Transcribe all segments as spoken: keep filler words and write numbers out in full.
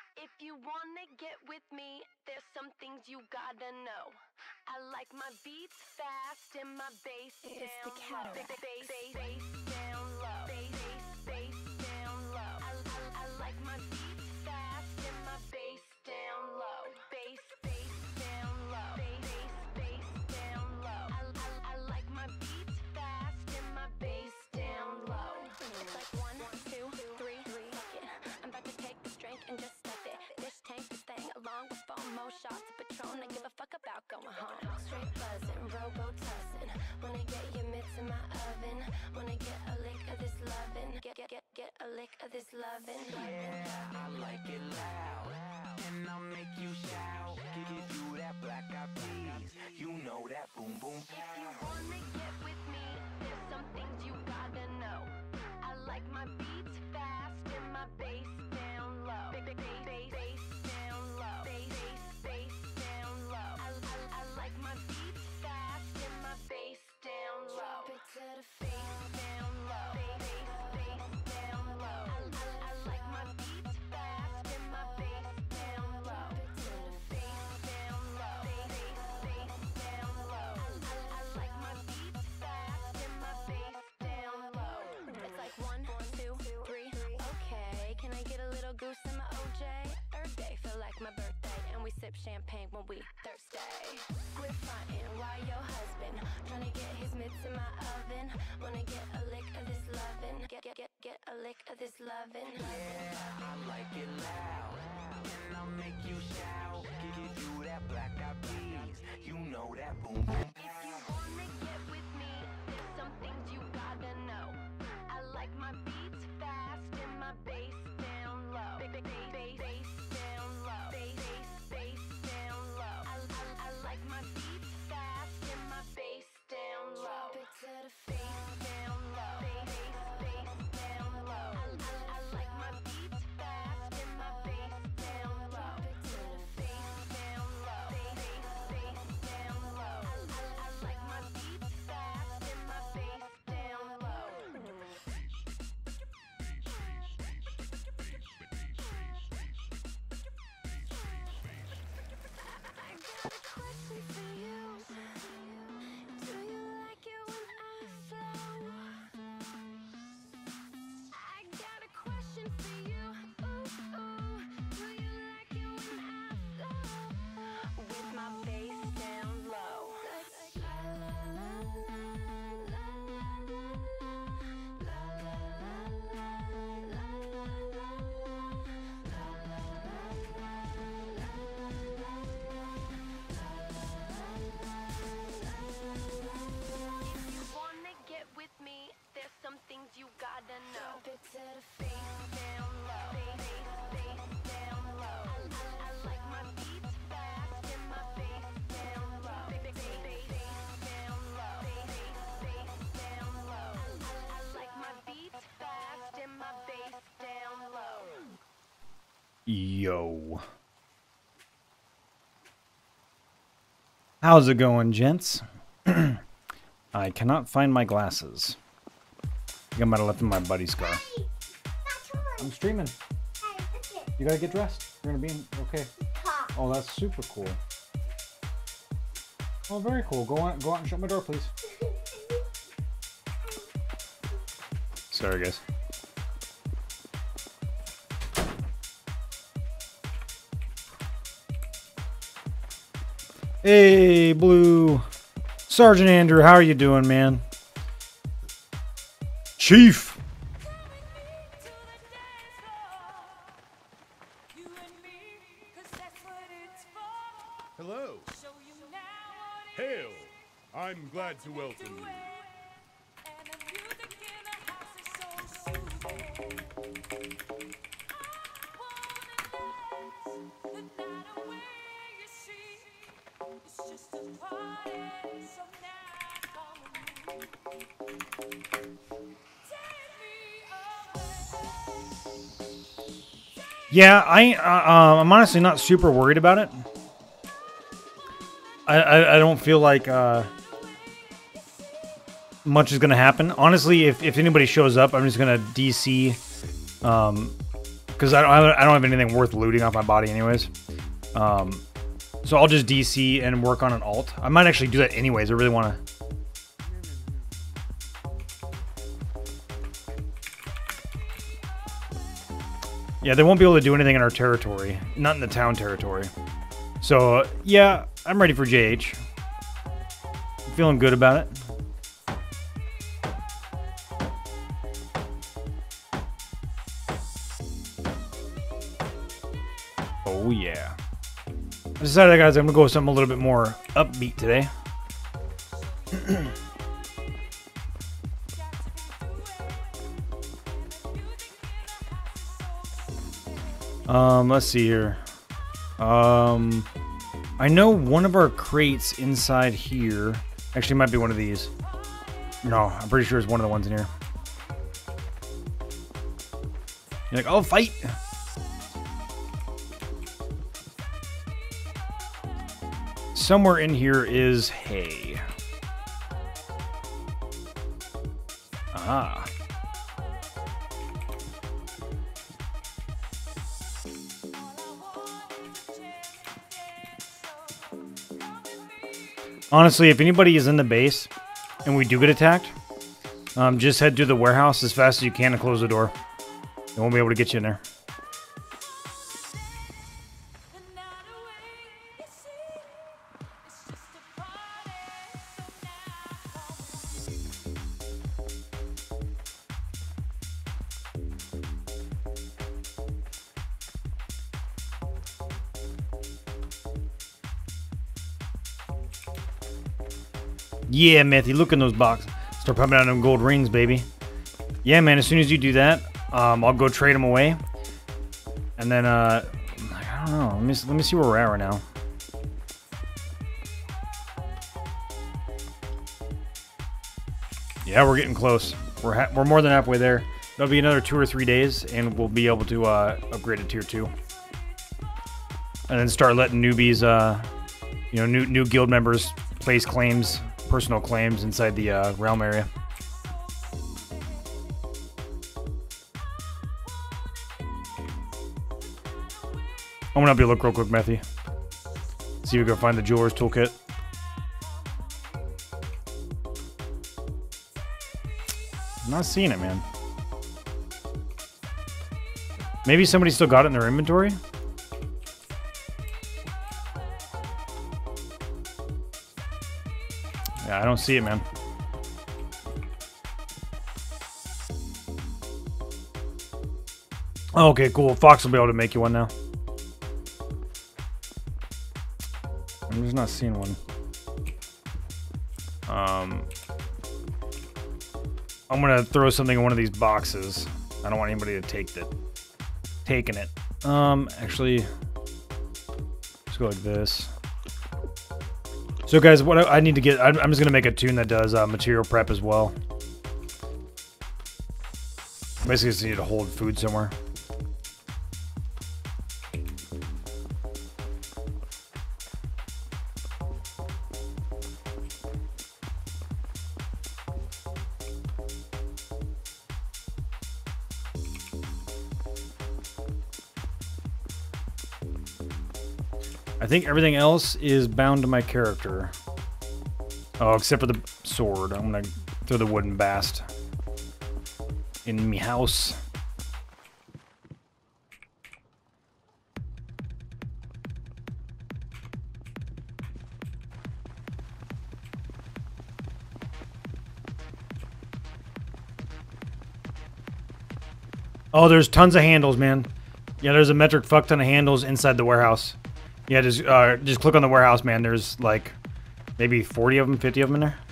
If you wanna get with me, there's some things you gotta know. I like my beats fast and my bass down low. Bass, bass, bass down low. Bass, bass, bass down low. I, I, I like my beats fast and my bass down low. Bass, bass down low. Bass, bass, bass down low. I, I, I like my beats fast and my bass down low. It's like one, two, three, fuck it. I'm about to take this drink and just stuff it. This tank, this thing, along with four more shots of Patron. I give a fuck about going home. Straight buzzing, robo-tussing. Wanna get your mitts in my oven. Wanna get a lick of this lovin'. Get, get, get, get a lick of this lovin'. Yeah, I like it loud, and I'll make you shout. Give you that black eyed peas, you know that boom boom. If you wanna get with me, there's some things you gotta know. I like my beats fast and my bass down low. Bass, bass, bass down low. Bass, bass, bass down low. I, I, I like my beats fast and my bass down low. Drop it to the face down low. Bass, bass, bass down low. I, I, I like my beats fast and my bass down low. Drop it to the face down low. Bass, bass, bass down low. I, I, I like my beats fast and my bass down low. It's like one, two, three. Okay, can I get a little goose in my O J? Earth Day feel like my birthday, and we sip champagne when we thirsty. Quit frontin' while your husband tryna get his mitts in my oven. Wanna get a lick of this lovin'. Get, get, get, get a lick of this lovin'. Yeah, I like it loud, and I'll make you shout. Give you that black eyed peas, you know that boom boom. If you wanna get with me, there's some things you gotta know. I like my beats fast and my bass down low. Bass, bass, bass down low. Bass, bass, bass down low. I, I, I like my beats fast and my bass down low. Drop it to the face down low. Bass, bass, bass down low. I, I, I like my beats fast and my bass down low. Drop it to the face down low. Bass, bass, bass down low. I, I, I like my beats fast and my bass down low. I got a question for you. Do you like it when I flow? I got a question for you. Ooh, ooh. Do you like it when I flow? With my bass down low. Like la la la la la la la la la la If you wanna get with me, there's some things you gotta know. Drop it to the face down low. Bass, bass down low. I, I, I like my beats fast and my bass down low. Bass, bass, bass down low. Bass, bass down low. I, I, I like my beats fast and my bass down low. Yo. How's it going, gents? I cannot find my glasses. I think I might have left them in my buddy's car. I'm streaming. You gotta get dressed. You're gonna be in. Okay. Oh, that's super cool. Oh, very cool. Go on, go out and shut my door, please. Sorry, guys. Hey, Blue. Sergeant Andrew, how are you doing, man? Chief. Hello. Hail. I'm glad to welcome you. Yeah, I, uh, uh, I'm honestly not super worried about it. I, I, I don't feel like uh, much is going to happen. Honestly, if, if anybody shows up, I'm just going to D C um, because I don't, I don't have anything worth looting off my body anyways. Um, so I'll just D C and work on an alt. I might actually do that anyways. I really want to. Yeah, they won't be able to do anything in our territory. Not in the town territory. So, uh, yeah, I'm ready for J H. I'm feeling good about it. Oh, yeah. I decided, guys, I'm going to go with something a little bit more upbeat today. um, let's see here. Um, I know one of our crates inside here actually might be one of these. No, I'm pretty sure it's one of the ones in here. You're like, oh, fight! Somewhere in here is hay. Ah. Honestly, if anybody is in the base and we do get attacked, um, just head to the warehouse as fast as you can and close the door. They won't be able to get you in there. Yeah, Matthew, look in those boxes. Start pumping out them gold rings, baby. Yeah, man, as soon as you do that, um, I'll go trade them away. And then, uh, I don't know. Let me, let me see where we're at right now. Yeah, we're getting close. We're, ha we're more than halfway there. That'll be another two or three days, and we'll be able to uh, upgrade to tier two. And then start letting newbies, uh, you know, new, new guild members place claims. Personal claims inside the uh, realm area. I'm gonna help you look real quick, Methy. See if we can find the jeweler's toolkit. I'm not seeing it, man. Maybe somebody still got it in their inventory? Yeah, I don't see it, man. Oh, okay, cool. Fox will be able to make you one now. I'm just not seeing one. Um, I'm gonna throw something in one of these boxes. I don't want anybody to take that. Taking it. Um, actually, let's go like this. So guys, what I need to get, I'm just gonna make a tune that does uh, material prep as well. Basically just need to hold food somewhere. I think everything else is bound to my character. Oh, except for the sword. I'm gonna throw the wooden bast in me house. Oh, there's tons of handles, man. Yeah, there's a metric fuck ton of handles inside the warehouse. Yeah, just uh, just click on the warehouse, man. There's like maybe forty of them, fifty of them in there.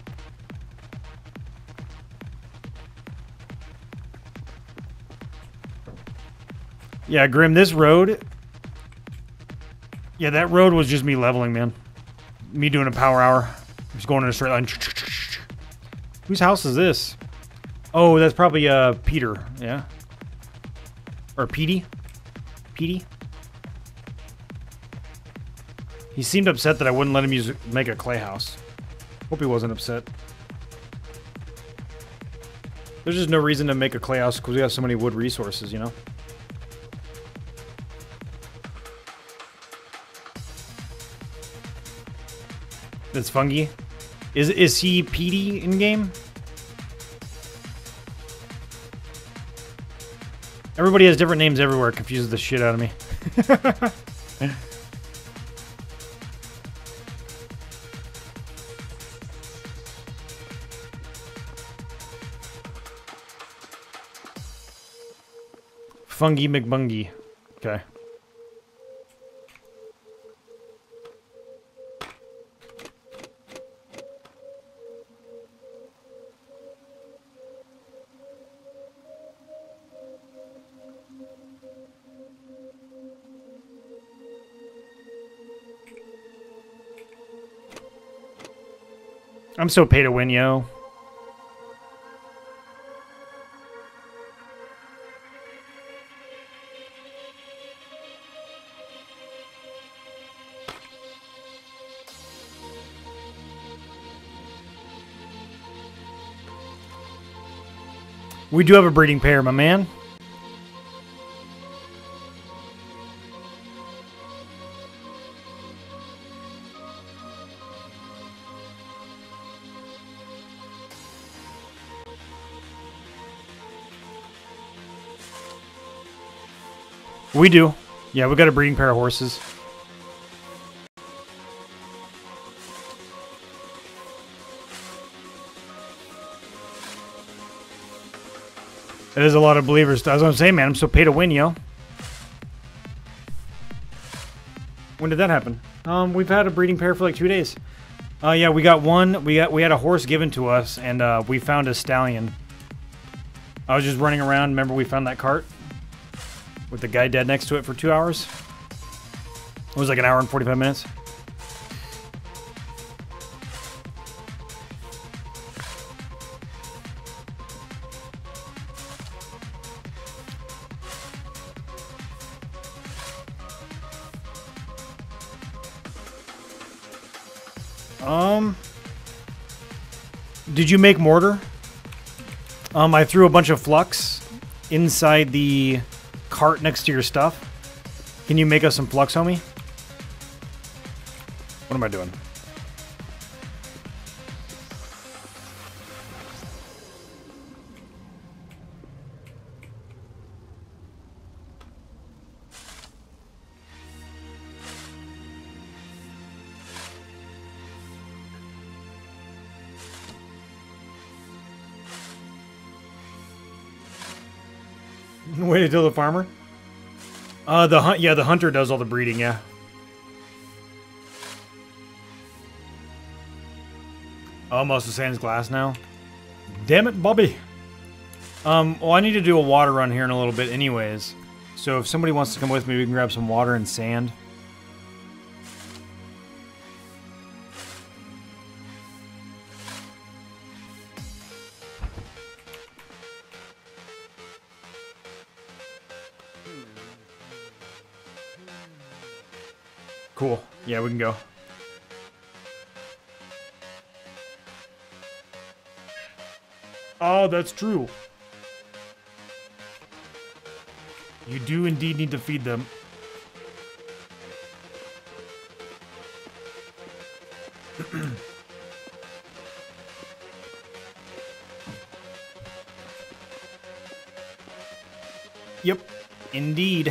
Yeah, Grim, this road... Yeah, that road was just me leveling, man. Me doing a power hour. Just going in a straight line. Whose house is this? Oh, that's probably uh, Peter, yeah? Or Petey? Petey? He seemed upset that I wouldn't let him use make a clay house. Hope he wasn't upset. There's just no reason to make a clay house because we have so many wood resources, you know? That's Fungi. Is is he Petey in game? Everybody has different names everywhere. It confuses the shit out of me. Fungi McBungy. Okay. I'm so pay to win, yo. We do have a breeding pair, my man. We do. Yeah, we got a breeding pair of horses. That is a lot of believers. That's what I'm saying, man. I'm so pay to win, yo. When did that happen? Um, we've had a breeding pair for like two days. Uh, yeah, we got one. We got we had a horse given to us, and uh, we found a stallion. I was just running around. Remember, we found that cart with the guy dead next to it for two hours. It was like an hour and forty-five minutes. Um, did you make mortar? Um, I threw a bunch of flux inside the cart next to your stuff. Can you make us some flux, homie? What am I doing? Wait until the farmer? Uh, the hunt. Yeah, the hunter does all the breeding. Yeah. Almost the sans glass now. Damn it, Bobby. Um. Well, I need to do a water run here in a little bit, anyways. So if somebody wants to come with me, we can grab some water and sand. Cool. Yeah, we can go. Oh, that's true. You do indeed need to feed them. Yep, indeed.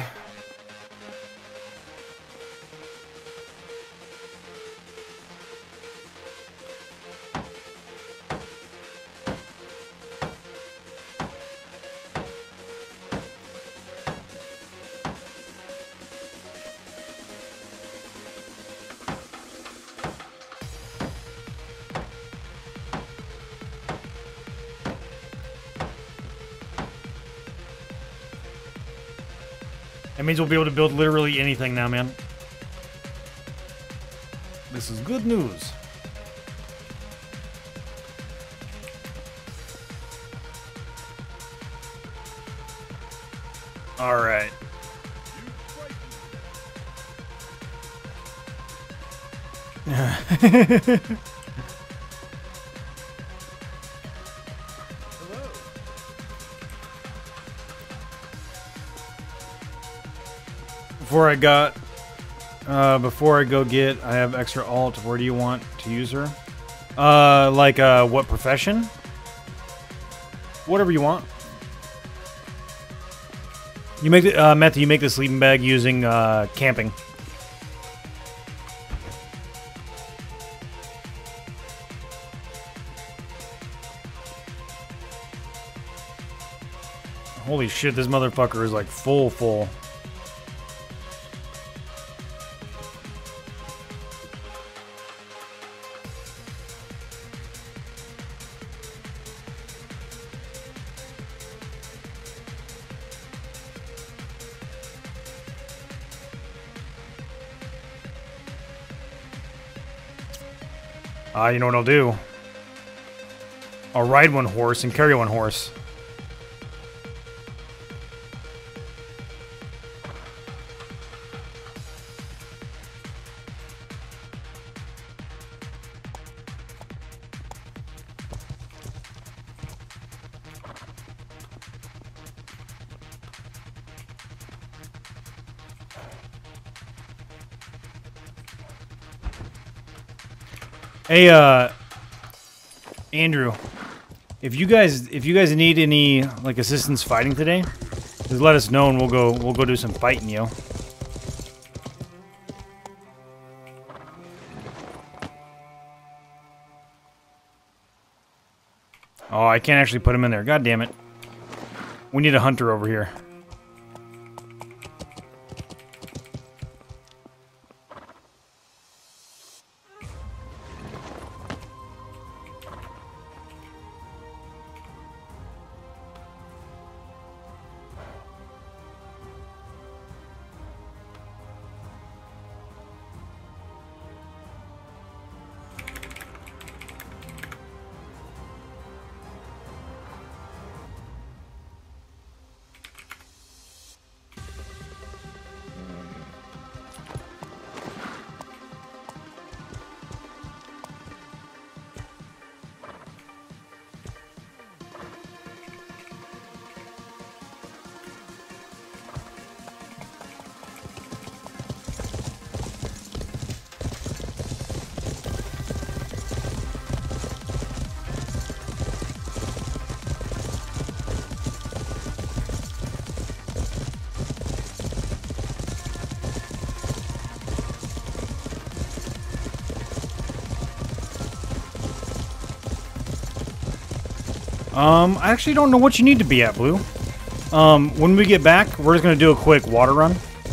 That means we'll be able to build literally anything now, man. This is good news. All right. Before I got Uh, before I go get, I have extra alt. Where do you want to use her? Uh, like, uh, what profession? Whatever you want. You make the, uh, Matthew, you make the sleeping bag using, uh, camping. Holy shit, this motherfucker is like full, full. Ah, uh, you know what I'll do? I'll ride one horse and carry one horse. Hey, uh, Andrew, if you guys if you guys need any like assistance fighting today, just let us know and we'll go we'll go do some fighting, yo. Oh, I can't actually put him in there. God damn it. We need a hunter over here. Um, I actually don't know what you need to be at, Blue. Um, when we get back, we're just going to do a quick water run.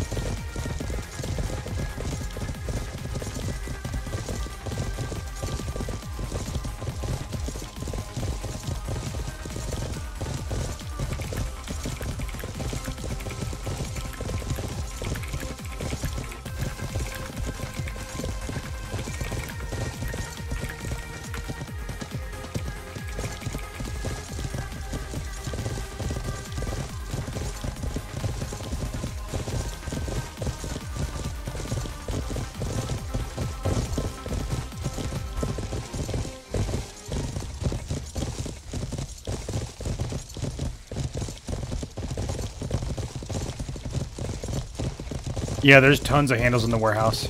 Yeah, there's tons of handles in the warehouse.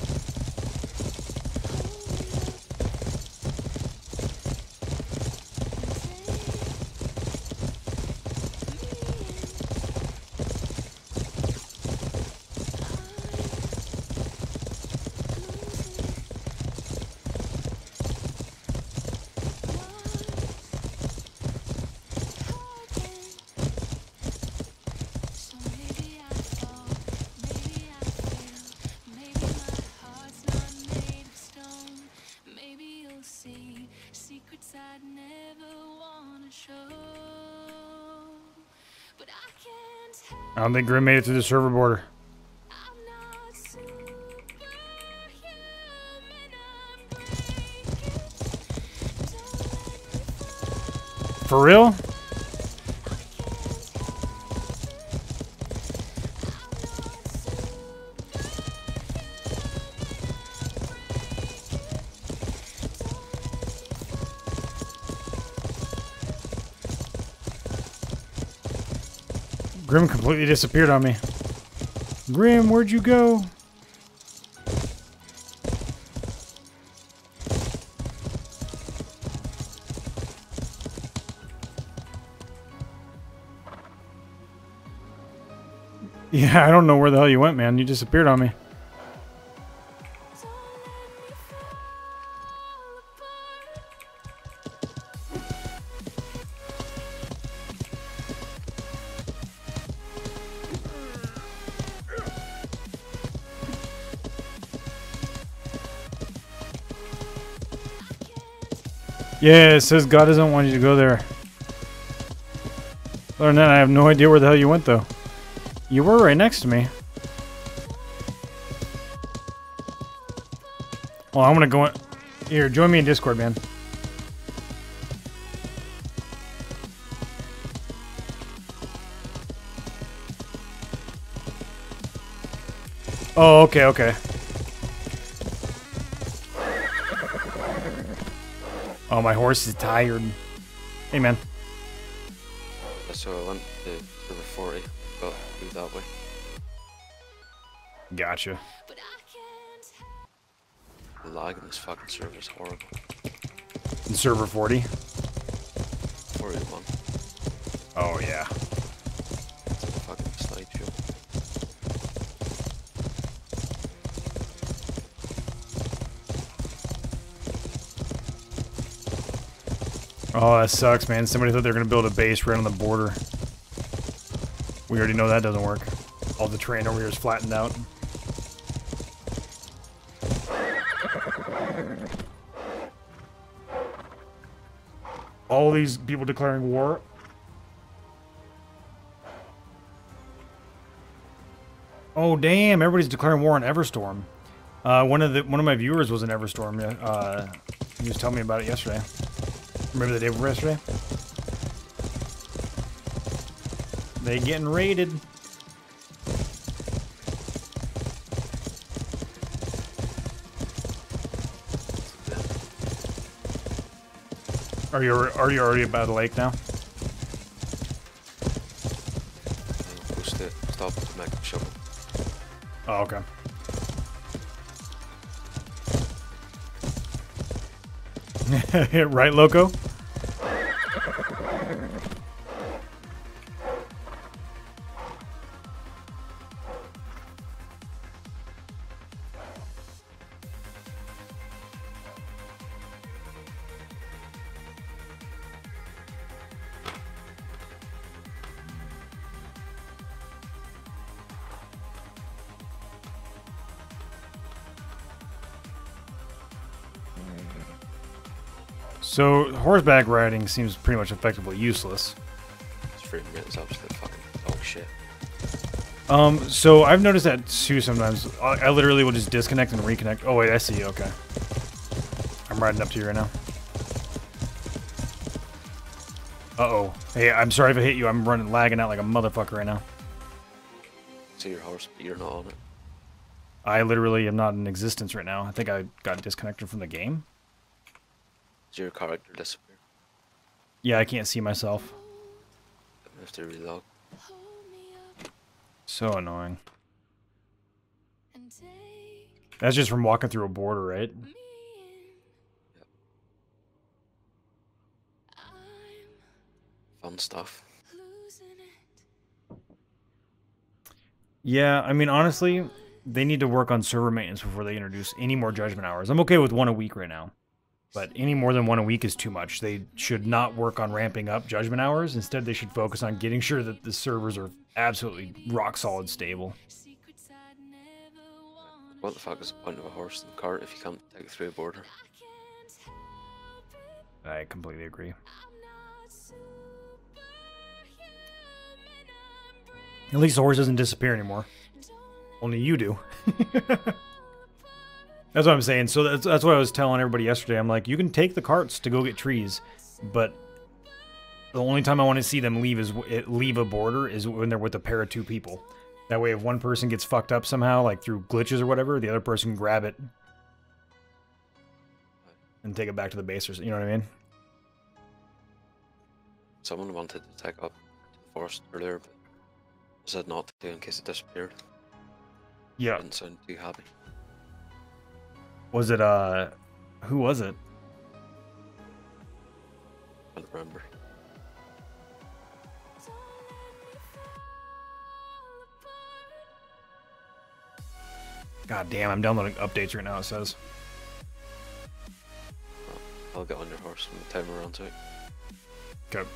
I don't think Grim made it through the server border. For real? Grim completely disappeared on me. Grim, where'd you go? Yeah, I don't know where the hell you went, man. You disappeared on me. Yeah, it says God doesn't want you to go there. Other than that, I have no idea where the hell you went, though. You were right next to me. Well, I'm gonna go in. Here, join me in Discord, man. Oh, okay, okay. Oh, my horse is tired. Hey, man. So I went to River forty, but moved that way. Gotcha. The lag in this fucking server is horrible. In server forty? forty-one. Oh, yeah. It's like a fucking slideshow. Oh, that sucks, man. Somebody thought they were going to build a base right on the border. We already know that doesn't work. All the terrain over here is flattened out. All these people declaring war. Oh, damn. Everybody's declaring war on Everstorm. Uh, one of the one of my viewers was in Everstorm. Uh, he was telling me about it yesterday. Remember the day before yesterday? They getting raided. Are you are you already by the lake now? I'm close to stop to make a shovel. Oh, okay. Right, Loco? So, horseback riding seems pretty much effectively useless. This frame rate is absolute fucking dog shit. Um, so I've noticed that too sometimes. I, I literally will just disconnect and reconnect. Oh wait, I see, okay. I'm riding up to you right now. Uh-oh. Hey, I'm sorry if I hit you. I'm running, lagging out like a motherfucker right now. See your horse, but you're not on it. I literally am not in existence right now. I think I got disconnected from the game. Did your character disappear? Yeah, I can't see myself. I have to relog. So annoying. That's just from walking through a border, right? Yep. Fun stuff. Yeah, I mean, honestly, they need to work on server maintenance before they introduce any more judgment hours. I'm okay with one a week right now. But any more than one a week is too much. They should not work on ramping up judgment hours. Instead, they should focus on getting sure that the servers are absolutely rock solid stable. What the fuck is the point of a horse and cart if you can't take it through a border? I completely agree. At least the horse doesn't disappear anymore. Only you do. That's what I'm saying. So that's, that's what I was telling everybody yesterday. I'm like, you can take the carts to go get trees, but the only time I want to see them leave is leave a border is when they're with a pair of two people. That way, if one person gets fucked up somehow, like through glitches or whatever, the other person can grab it and take it back to the base, or you know what I mean? Someone wanted to take up the forest earlier, but said not to in case it disappeared. Yeah. Didn't sound too happy. Was it, uh, who was it? I don't remember. God damn, I'm downloading updates right now, it says. I'll get on your horse when the timer runs out. Okay.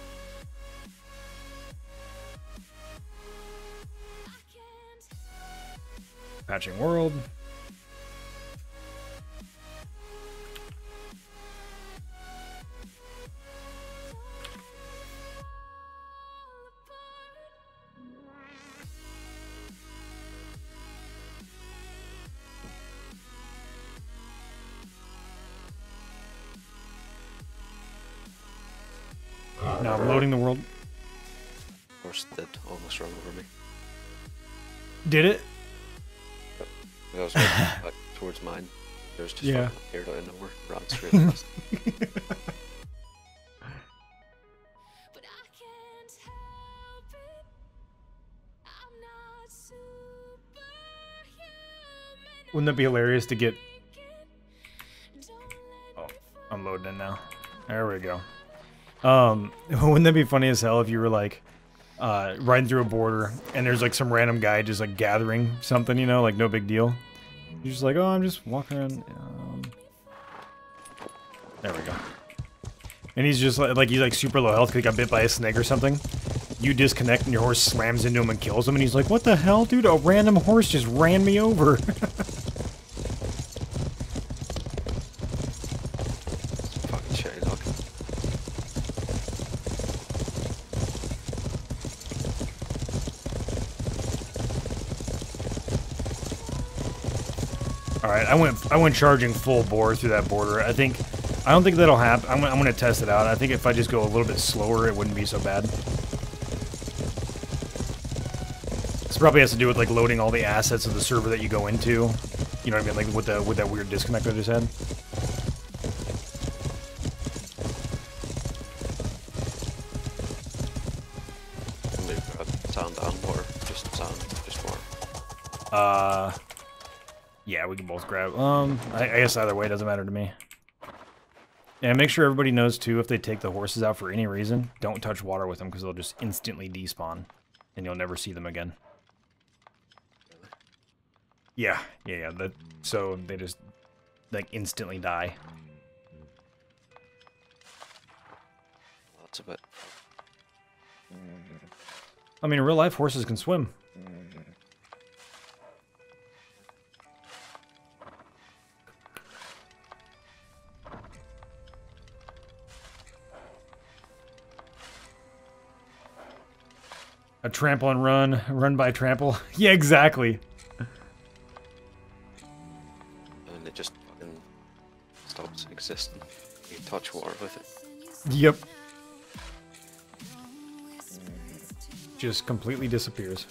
Patching world. Now I'm loading the world. Horse did almost run over me. Did it? I was walking back towards mine. There was just Yeah. fucking appeared out of nowhere, ran straight past. But I can't help it. I'm not superhuman. Wouldn't that be hilarious to get... Don't let Oh, me I'm loading in now. There we go. Um, wouldn't that be funny as hell if you were like, uh, riding through a border and there's like some random guy just like gathering something, you know, like no big deal. You're just like, oh, I'm just walking around. Um, there we go. And he's just like, like he's like super low health because he got bit by a snake or something. You disconnect and your horse slams into him and kills him, and he's like, what the hell, dude? A random horse just ran me over. Fucking shitty dog. All right, I went I went charging full bore through that border. I think I don't think that'll happen. I'm, I'm gonna test it out. I think if I just go a little bit slower, it wouldn't be so bad. This probably has to do with like loading all the assets of the server that you go into. You know what I mean? Like with the with that weird disconnect I just had. Maybe grab sand and water. Just sand, just water. Uh, yeah, we can both grab. Um, I, I guess either way doesn't matter to me. And make sure everybody knows too, if they take the horses out for any reason, don't touch water with them because they'll just instantly despawn, and you'll never see them again. Yeah, yeah, yeah. That, so they just like instantly die. That's a bit. I mean, in real life, horses can swim. A trample and run, run by trample. Yeah, exactly. And it just fucking stops existing. You touch water with it. Yep. Just completely disappears.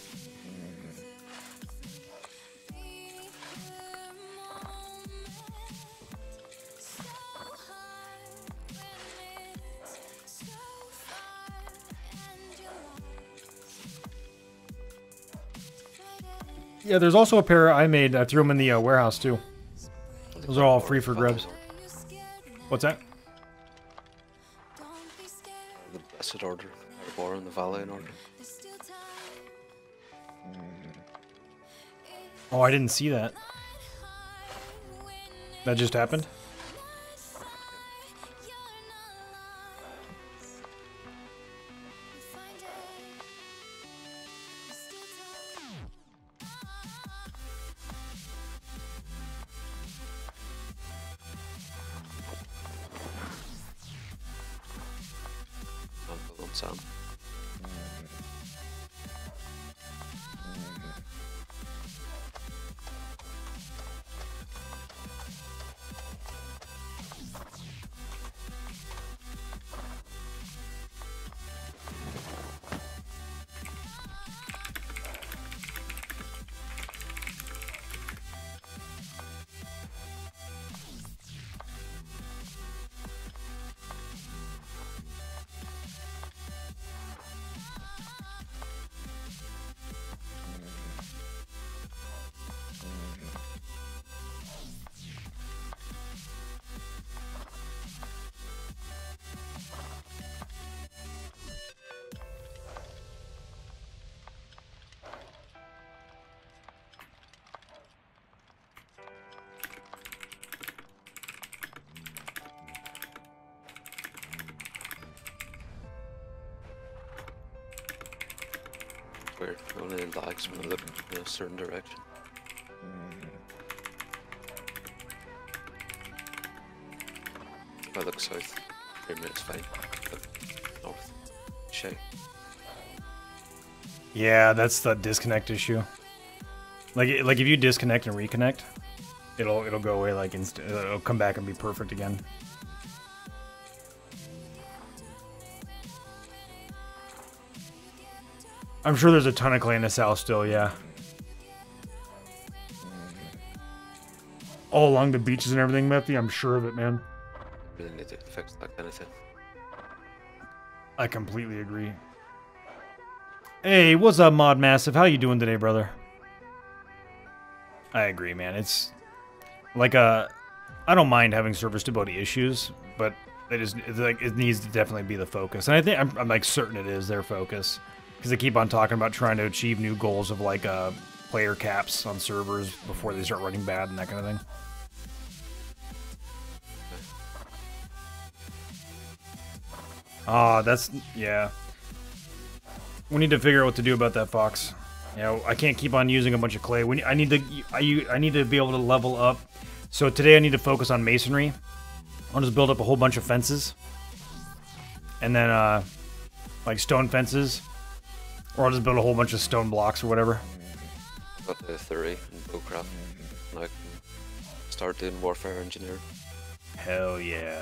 Yeah, there's also a pair I made. I threw them in the uh, warehouse too. Those are all free for grubs. What's that? The Blessed Order, Arbor and the Valiant Order. Oh, I didn't see that. That just happened? Uncle and Sam. weird. It only lags when I look in a certain direction. If I look south, three minutes fine. Look north, shit. Yeah, that's the disconnect issue. Like, like if you disconnect and reconnect, it'll it'll go away like inst. It'll come back and be perfect again. I'm sure there's a ton of clay in the south still. Yeah. All along the beaches and everything, Methy. I'm sure of it, man. Really need to fix that kind of thing. I completely agree. Hey, what's up, Mod Massive? How you doing today, brother? I agree, man. It's like a... I don't mind having server stability issues, but it is it's like it needs to definitely be the focus. And I think I'm, I'm like certain it is their focus because they keep on talking about trying to achieve new goals of like uh, player caps on servers before they start running bad and that kind of thing. Ah, oh, that's yeah. We need to figure out what to do about that, Fox. You know, I can't keep on using a bunch of clay. We, I need to, I, I need to be able to level up. So today I need to focus on masonry. I'll just build up a whole bunch of fences, and then uh, like stone fences, or I'll just build a whole bunch of stone blocks or whatever. Got the theory and bullcrap. Now I can start doing warfare engineering. Hell yeah.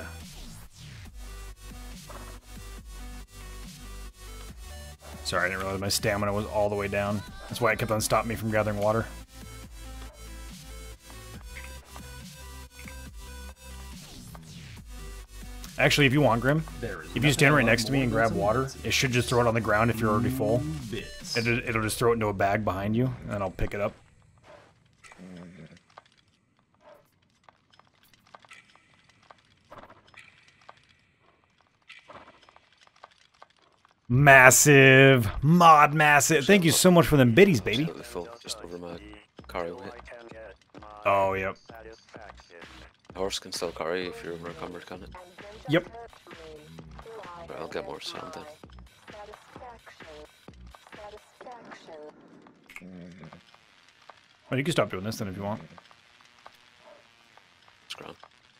Sorry, I didn't realize my stamina was all the way down. That's why it kept on stopping me from gathering water. Actually, if you want, Grim, if you stand right next to me and grab water, it should just throw it on the ground if you're already full. It'll, it'll just throw it into a bag behind you, and then I'll pick it up. Massive. Mod Massive. Thank you so much for them biddies, baby. Absolutely full, just over my carry weight. Oh, yep. A horse can still carry if you're encumbered, can it? Yep. Right, I'll get more sand then. Well, you can stop doing this then if you want. It's grand.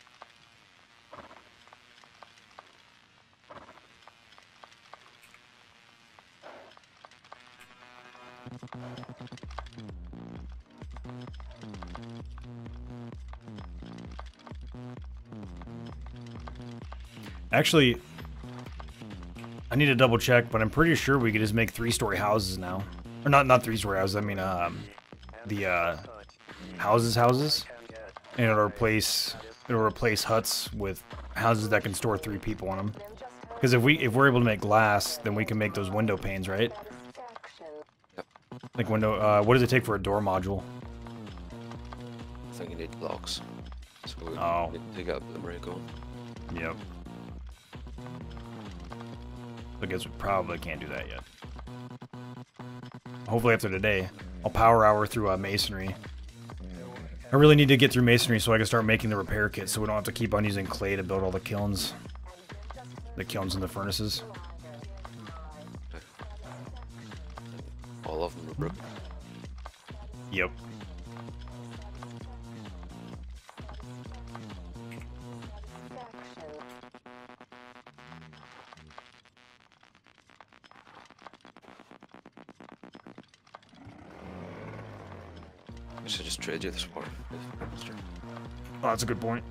Actually, I need to double check, but I'm pretty sure we could just make three-story houses now. Or not, not three-story houses. I mean, um, the uh, houses, houses, and it'll replace it'll replace huts with houses that can store three people in them. Because if we if we're able to make glass, then we can make those window panes, right? Yep. Like window. Uh, what does it take for a door module? I think you need blocks. So we Oh. need to get the array going. Yep. I guess we probably can't do that yet. Hopefully after today, I'll power hour through uh, masonry. I really need to get through masonry so I can start making the repair kit so we don't have to keep on using clay to build all the kilns. The kilns and the furnaces. All of them are broken. Yep. I should just trade you this water. Oh, that's a good point.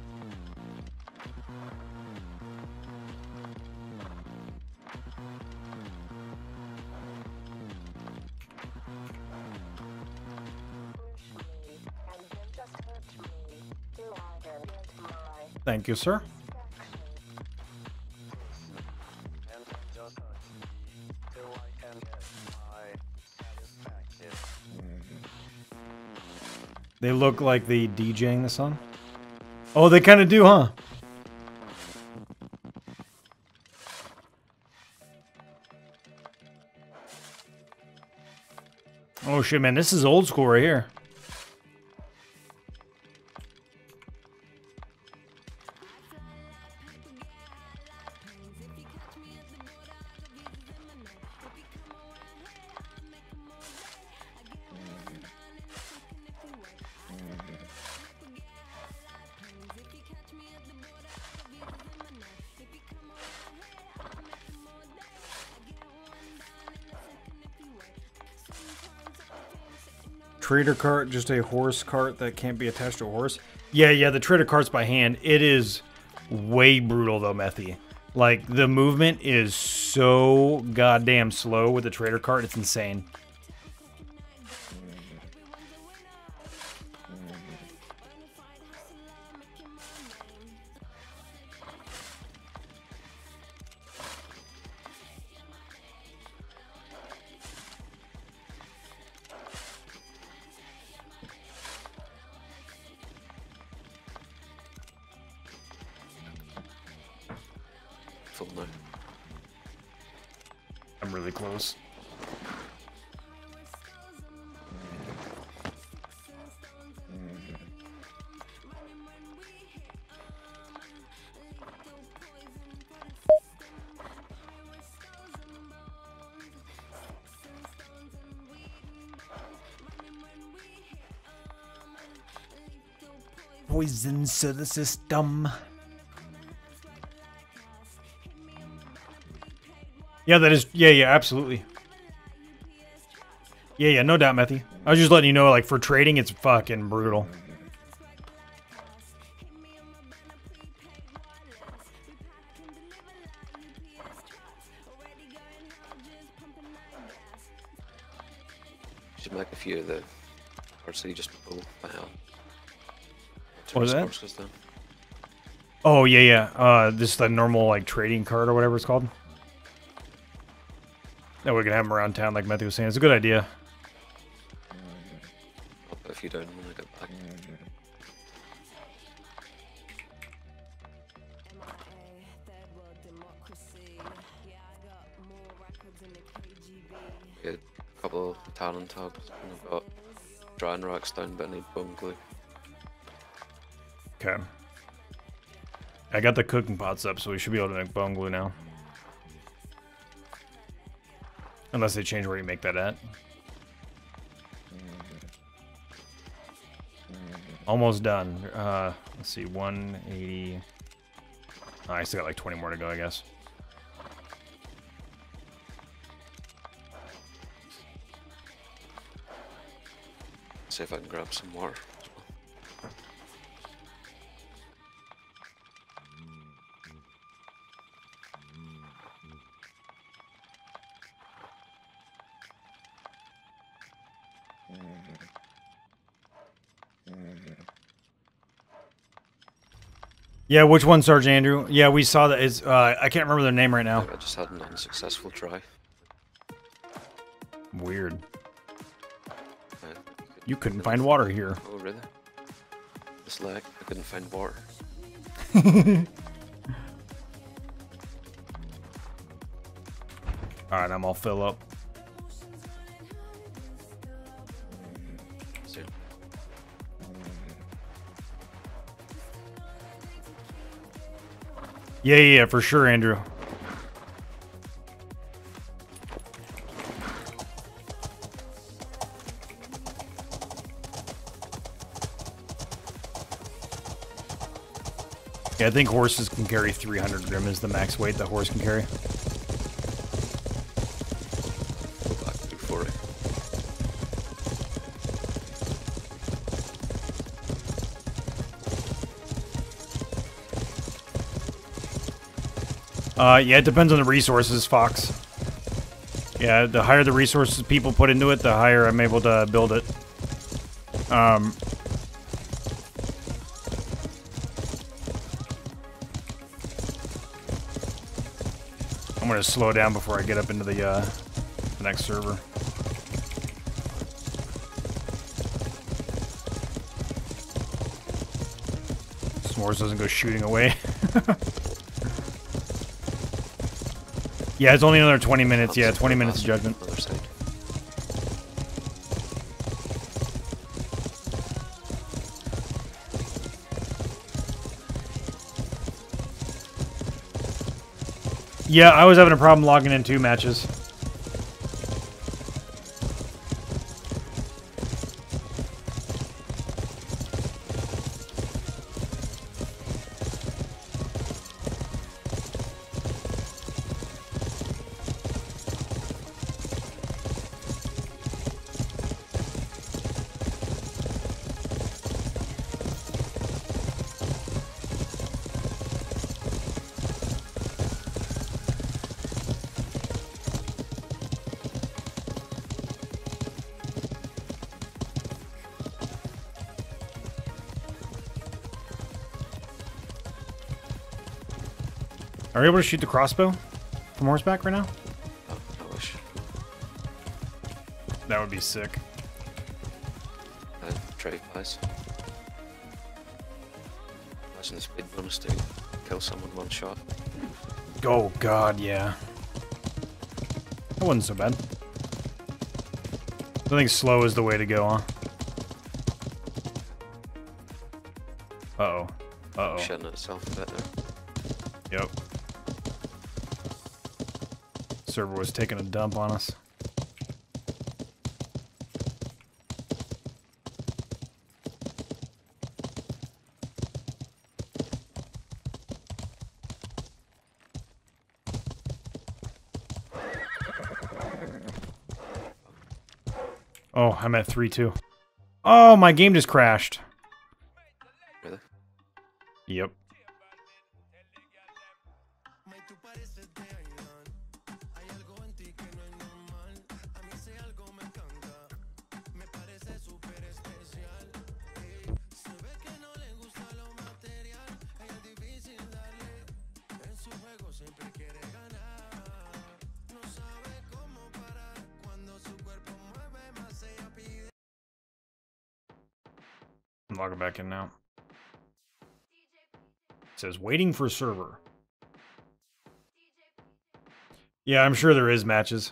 Thank you, sir. They look like they DJing the song. Oh, they kind of do, huh? Oh shit, man, this is old school right here. trader cart just a horse cart that can't be attached to a horse? Yeah, yeah, the trader cart's by hand. It is way brutal though, Methy. Like, the movement is so goddamn slow with the trader cart, it's insane. Full now. I'm really close. Poisons to the system. Yeah, that is. Yeah, yeah, absolutely. Yeah, yeah, no doubt, Methy. I was just letting you know, like, for trading, it's fucking brutal. You should make a few of the cards that you just pull by hand. What was that? Goes down. Oh, yeah, yeah. Uh, this is the normal, like, trading card or whatever it's called. That we can have them around town, like Matthew was saying. It's a good idea. I'll put a few down when I get back. Get a couple of talent tabs, and I've got drying racks down, but I need bone glue. Okay. I got the cooking pots up, so we should be able to make bone glue now. Unless they change where you make that at. Almost done. Uh, let's see, one eighty. Oh, I still got like twenty more to go, I guess. See if I can grab some more. Yeah, which one, Sergeant Andrew? Yeah, we saw that. It's, uh, I can't remember their name right now. I just had an unsuccessful try. Weird. Uh, You couldn't find water here. Oh, really? This leg, I couldn't find water. Alright, I'm all fill up. See. Yeah, yeah, yeah, for sure, Andrew. Yeah, I think horses can carry three hundred grim is the max weight that horse can carry. Go back to forty. Uh, yeah, it depends on the resources, Fox. Yeah, the higher the resources people put into it, the higher I'm able to build it. Um... I'm gonna slow down before I get up into the, uh, the next server. S'mores doesn't go shooting away. Yeah, it's only another twenty minutes. Yeah, twenty minutes of judgment. Other side. Yeah, I was having a problem logging in two matches. Are you able to shoot the crossbow from horseback right now? Oh, I wish. That would be sick. Uh, trade wise. Imagine this big bonus to kill someone one shot. Oh god, yeah. That wasn't so bad. I think slow is the way to go, huh? Uh-oh. Uh-oh. Shitting itself a bit there. Yep. Server was taking a dump on us. Oh, I'm at three two. Oh, my game just crashed. Really? Yep. I'm logging back in now. It says waiting for server. Yeah, I'm sure there is matches.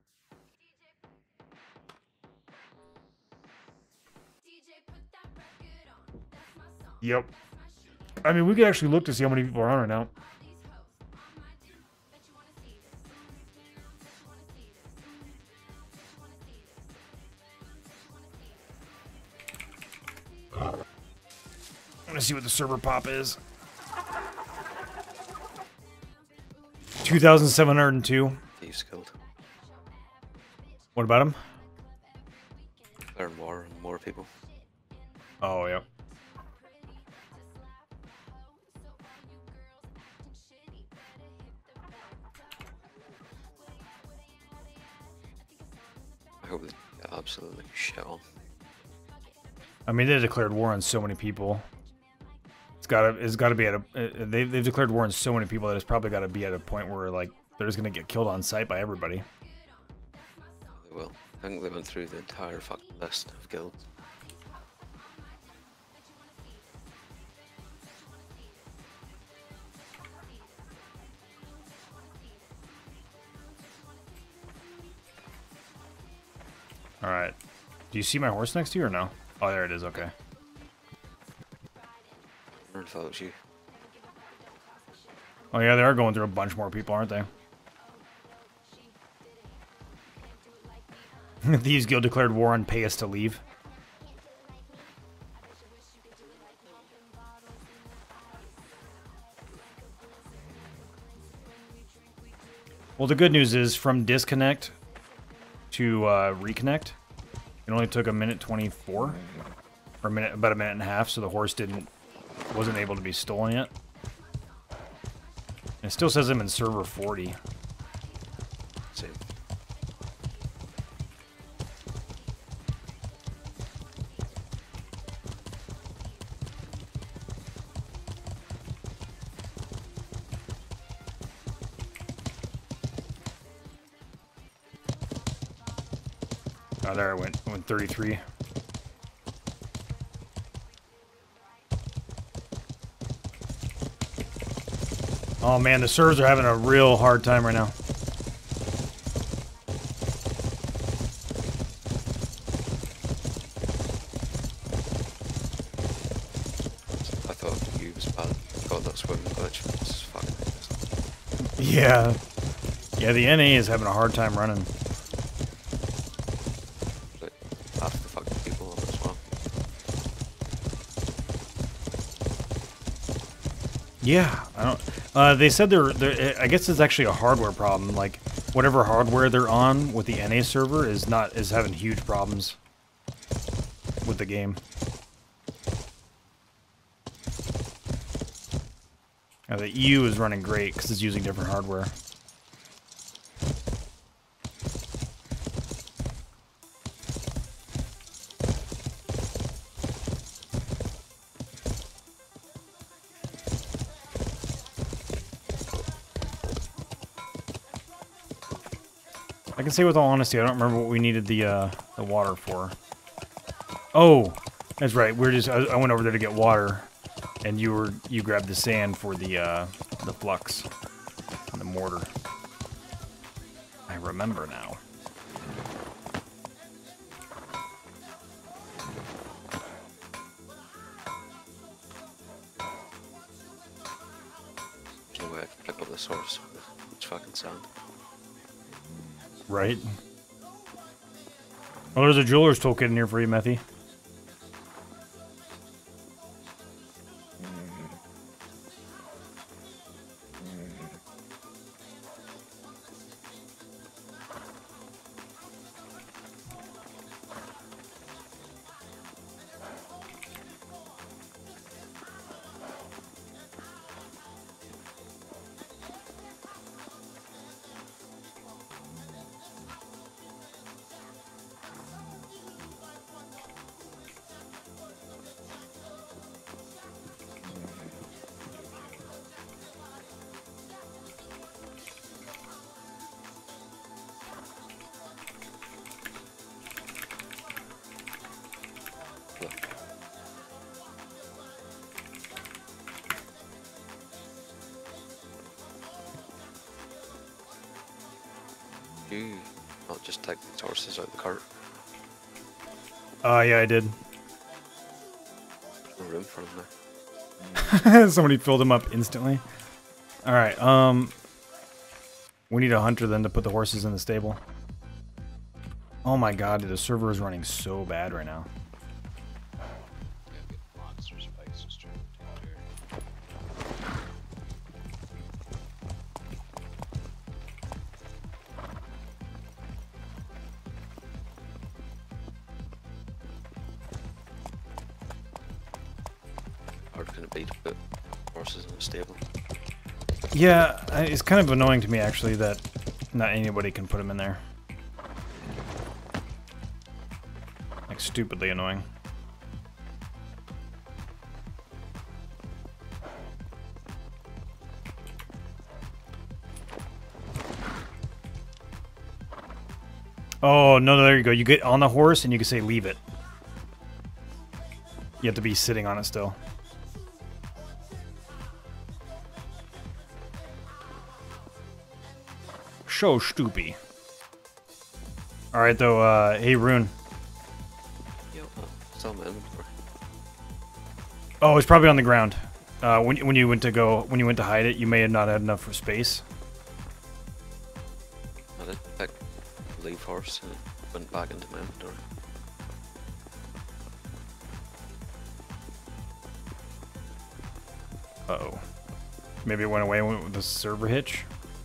Yep. I mean, we could actually look to see how many people are on right now. I'm gonna see what the server pop is. two thousand seven hundred two. Thieves killed. What about him? Learn more and more people. Oh, yeah. I hope they get absolutely shit on. I mean, they declared war on so many people. It's gotta, it's gotta be at a. They, they've declared war on so many people that it's probably gotta be at a point where like they're just gonna get killed on sight by everybody. They will. I think they went through the entire fucking list of guilds. All right. Do you see my horse next to you or no? Oh, there it is. Okay. I don't know if that was you. Oh yeah, they are going through a bunch more people, aren't they? Thieves Guild declared war on pay us to leave. Well, the good news is from disconnect to uh, reconnect, it only took a minute twenty-four, or a minute, about a minute and a half, so the horse didn't, wasn't able to be stolen yet. It still says I'm in server forty. Same. Oh, there I went. I went thirty-three. Oh man, the servers are having a real hard time right now. I thought you was bad. I thought that's where the glitch was fucking. Yeah. Yeah, the N A is having a hard time running. But half the fucking people on it as well. Yeah, I don't. Uh, they said they're, they're. I guess it's actually a hardware problem. Like whatever hardware they're on with the N A server is not is having huge problems with the game. Now the E U is running great because it's using different hardware. I can say with all honesty, I don't remember what we needed the uh, the water for. Oh, that's right. We're just. I, I went over there to get water, and you were you grabbed the sand for the uh, the flux and the mortar. I remember now. There's no way I can pick up the source with much fucking sand. Right. Oh, there's a jeweler's toolkit in here for you, Methy. You not just take these horses out of the cart. Uh, yeah, I did. There's no room for them there. Somebody filled him up instantly. Alright, um... we need a hunter then to put the horses in the stable. Oh my god, the server is running so bad right now. Monster spikes just trying to take care. Hard can it be to put horses in a stable? Yeah, I- it's kind of annoying to me actually that not anybody can put them in there. Like, stupidly annoying. Oh, no, no, there you go. You get on the horse and you can say leave it. You have to be sitting on it still. So stoopy. Alright though, uh, hey Rune. Yeah, well, still in my inventory. Oh, it's probably on the ground. Uh, when, when you went to go, when you went to hide it, you may have not had enough for space. I did pick leave horse and it went back into my inventory. Uh-oh. Maybe it went away with the server hitch?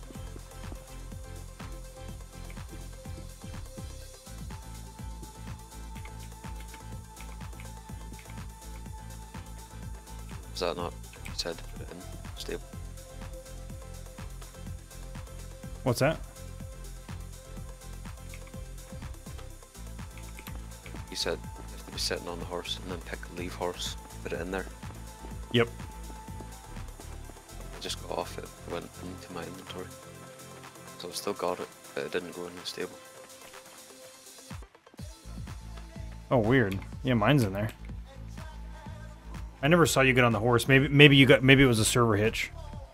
Was that not you said to put it in stable? What's that? You said if to be sitting on the horse and then pick leave horse, put it in there. Yep. I just got off it, went into my inventory. So I still got it, but it didn't go in the stable. Oh, weird. Yeah, mine's in there. I never saw you get on the horse. Maybe, maybe you got. Maybe it was a server hitch.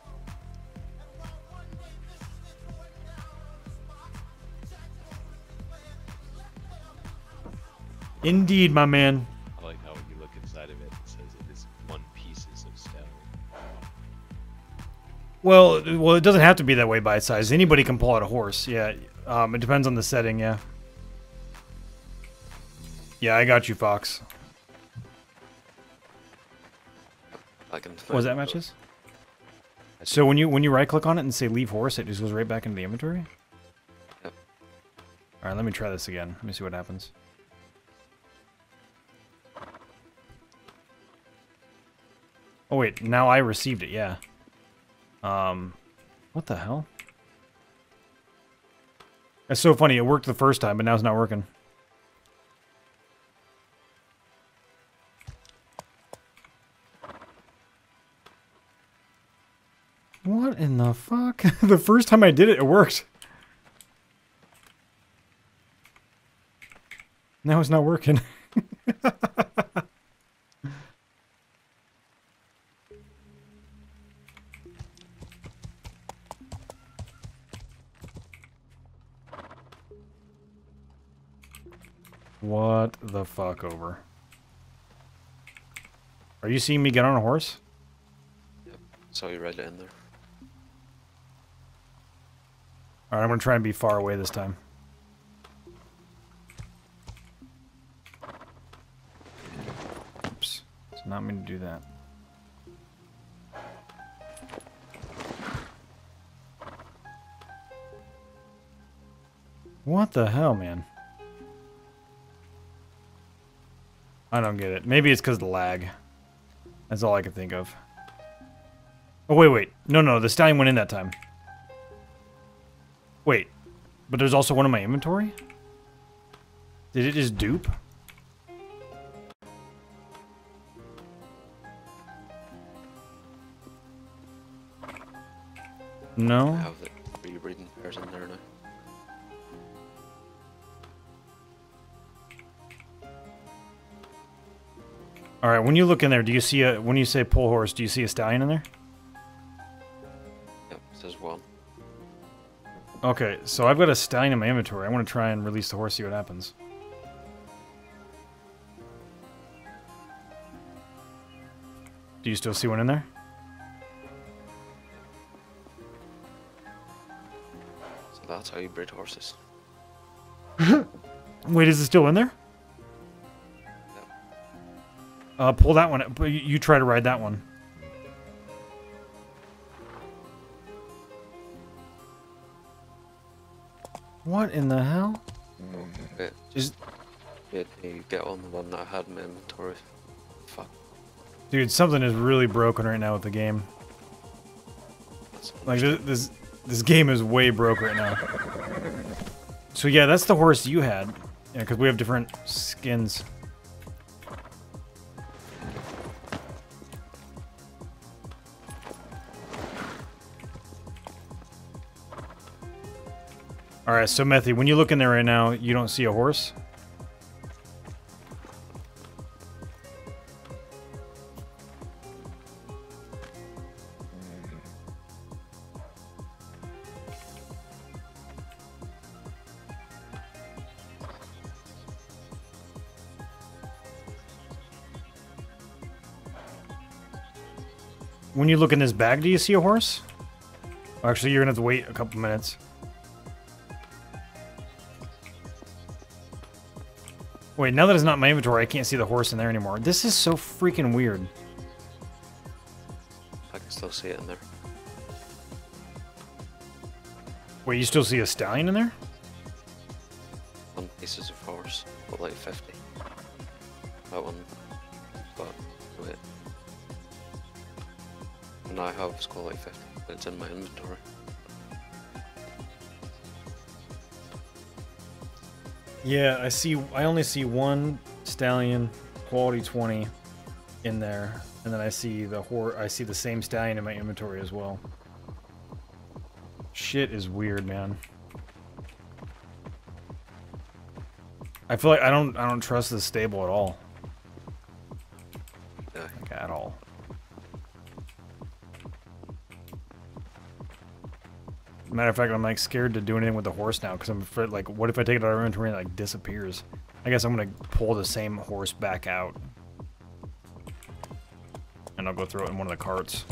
Indeed, my man. I like how when you look inside of it, it says it is one pieces of stone. Well, well, it doesn't have to be that way by size. Anybody can pull out a horse. Yeah, um, it depends on the setting. Yeah. Yeah, I got you, Fox. Back into What my was that, inventory. Matches? So when you when you right click on it and say leave horse, it just goes right back into the inventory? Yep. Alright, let me try this again. Let me see what happens. Oh wait, now I received it, yeah. Um, what the hell? That's so funny, it worked the first time, but now it's not working. What in the fuck? The first time I did it, it worked. No, it's not working. What the fuck over? Are you seeing me get on a horse? Yep, saw you right in there. Alright, I'm gonna try and be far away this time. Oops. It's not meant to do that. What the hell, man? I don't get it. Maybe it's because of the lag. That's all I can think of. Oh, wait, wait. No, no, the stallion went in that time. Wait. But there's also one in my inventory? Did it just dupe? No? I have the rebreeding pairs in there now. Alright, when you look in there, do you see a... When you say pull horse, do you see a stallion in there? Yep, there's one. Okay, so I've got a stallion in my inventory. I want to try and release the horse, see what happens. Do you still see one in there? So that's how you breed horses. Wait, is it still in there? Yep. Uh, pull that one. You, you try to ride that one. What in the hell? Wait, Is wait, you get on the one that I had in my inventory. Fuck. dude, something is really broken right now with the game. That's Like this, this, this game is way broke right now. So yeah, that's the horse you had. Yeah, because we have different skins. Alright, so Methy, when you look in there right now, you don't see a horse? When you look in this bag, do you see a horse? Actually, you're gonna have to wait a couple minutes. Wait, now that it's not in my inventory, I can't see the horse in there anymore. This is so freaking weird. I can still see it in there. Wait, you still see a stallion in there? One pieces of horse, but like fifty. That one, but wait. And I have it's got like fifty, but it's in my inventory. Yeah, I see. I only see one stallion, quality twenty, in there, and then I see the hor. I see the same stallion in my inventory as well. Shit is weird, man. I feel like I don't. I don't trust this stable at all. Yeah. Like, at all. Matter of fact, I'm like scared to do anything with the horse now because I'm afraid, like, what if I take it out of inventory and it like disappears? I guess I'm gonna pull the same horse back out, and I'll go throw it in one of the carts.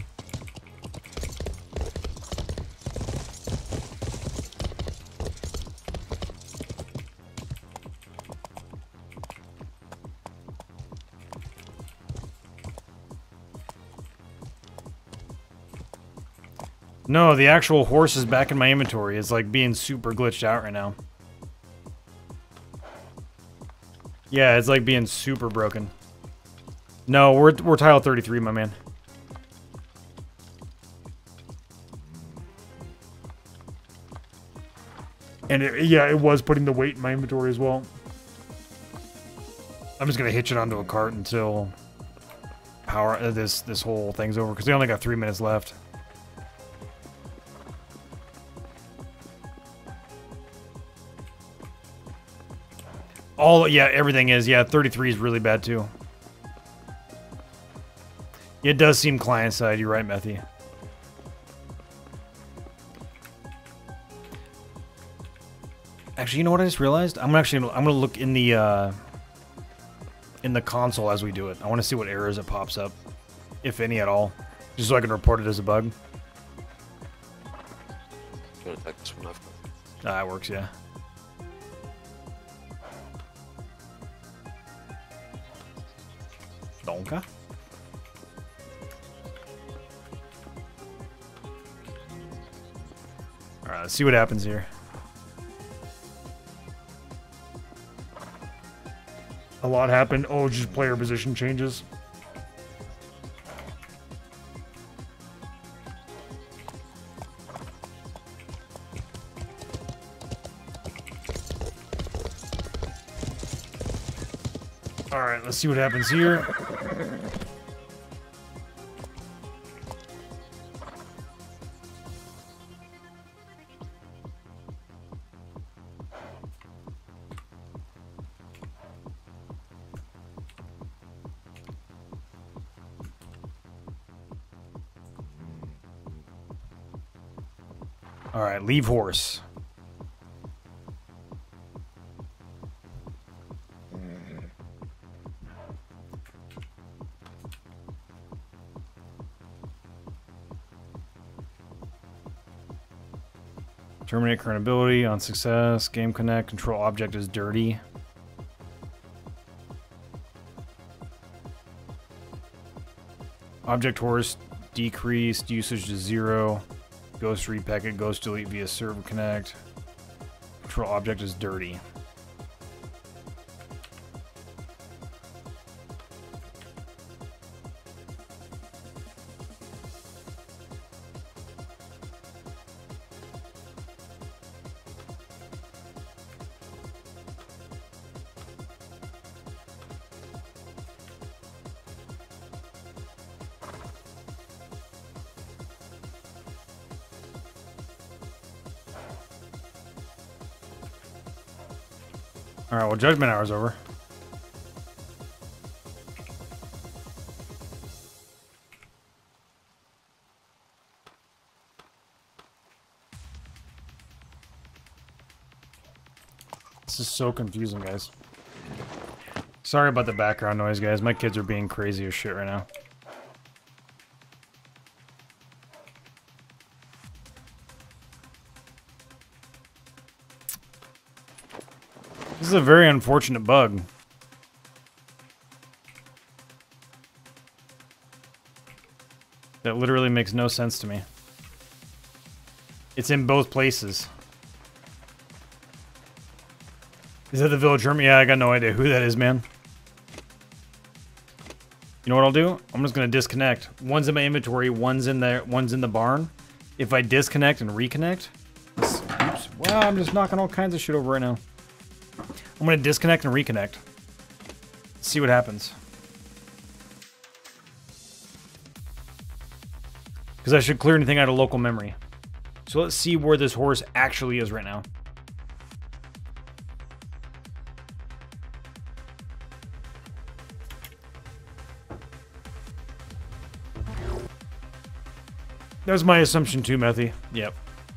No, the actual horse is back in my inventory. It's like being super glitched out right now. Yeah, it's like being super broken. No, we're we're tile thirty-three, my man. And it, yeah, it was putting the weight in my inventory as well. I'm just gonna hitch it onto a cart until power uh, this this whole thing's over because they only got three minutes left. All, yeah, everything is. Yeah, thirty-three is really bad too. It does seem client-side. You're right, Methy. Actually, you know what I just realized? I'm actually I'm gonna look in the uh, in the console as we do it. I want to see what errors it pops up, if any at all, just so I can report it as a bug. Do you want to take this one off? Ah, that works, yeah. Donka. All right, let's see what happens here. A lot happened. Oh, just player position changes. All right, let's see what happens here. All right, leave horse. Terminate current ability on success. Game connect. Control object is dirty. Object horse decreased. Usage to zero. Ghost read packet. Ghost delete via server connect. Control object is dirty. Alright, well, Judgment Hour's over. This is so confusing, guys. Sorry about the background noise, guys. My kids are being crazy as shit right now. This is a very unfortunate bug. That literally makes no sense to me. It's in both places. Is that the village room? Yeah, I got no idea who that is, man. You know what I'll do? I'm just gonna disconnect. One's in my inventory, one's in there, one's in the barn. If I disconnect and reconnect, oops, well, I'm just knocking all kinds of shit over right now. I'm going to disconnect and reconnect. See what happens. Because I should clear anything out of local memory. So let's see where this horse actually is right now. That's my assumption too, Methy. Yep.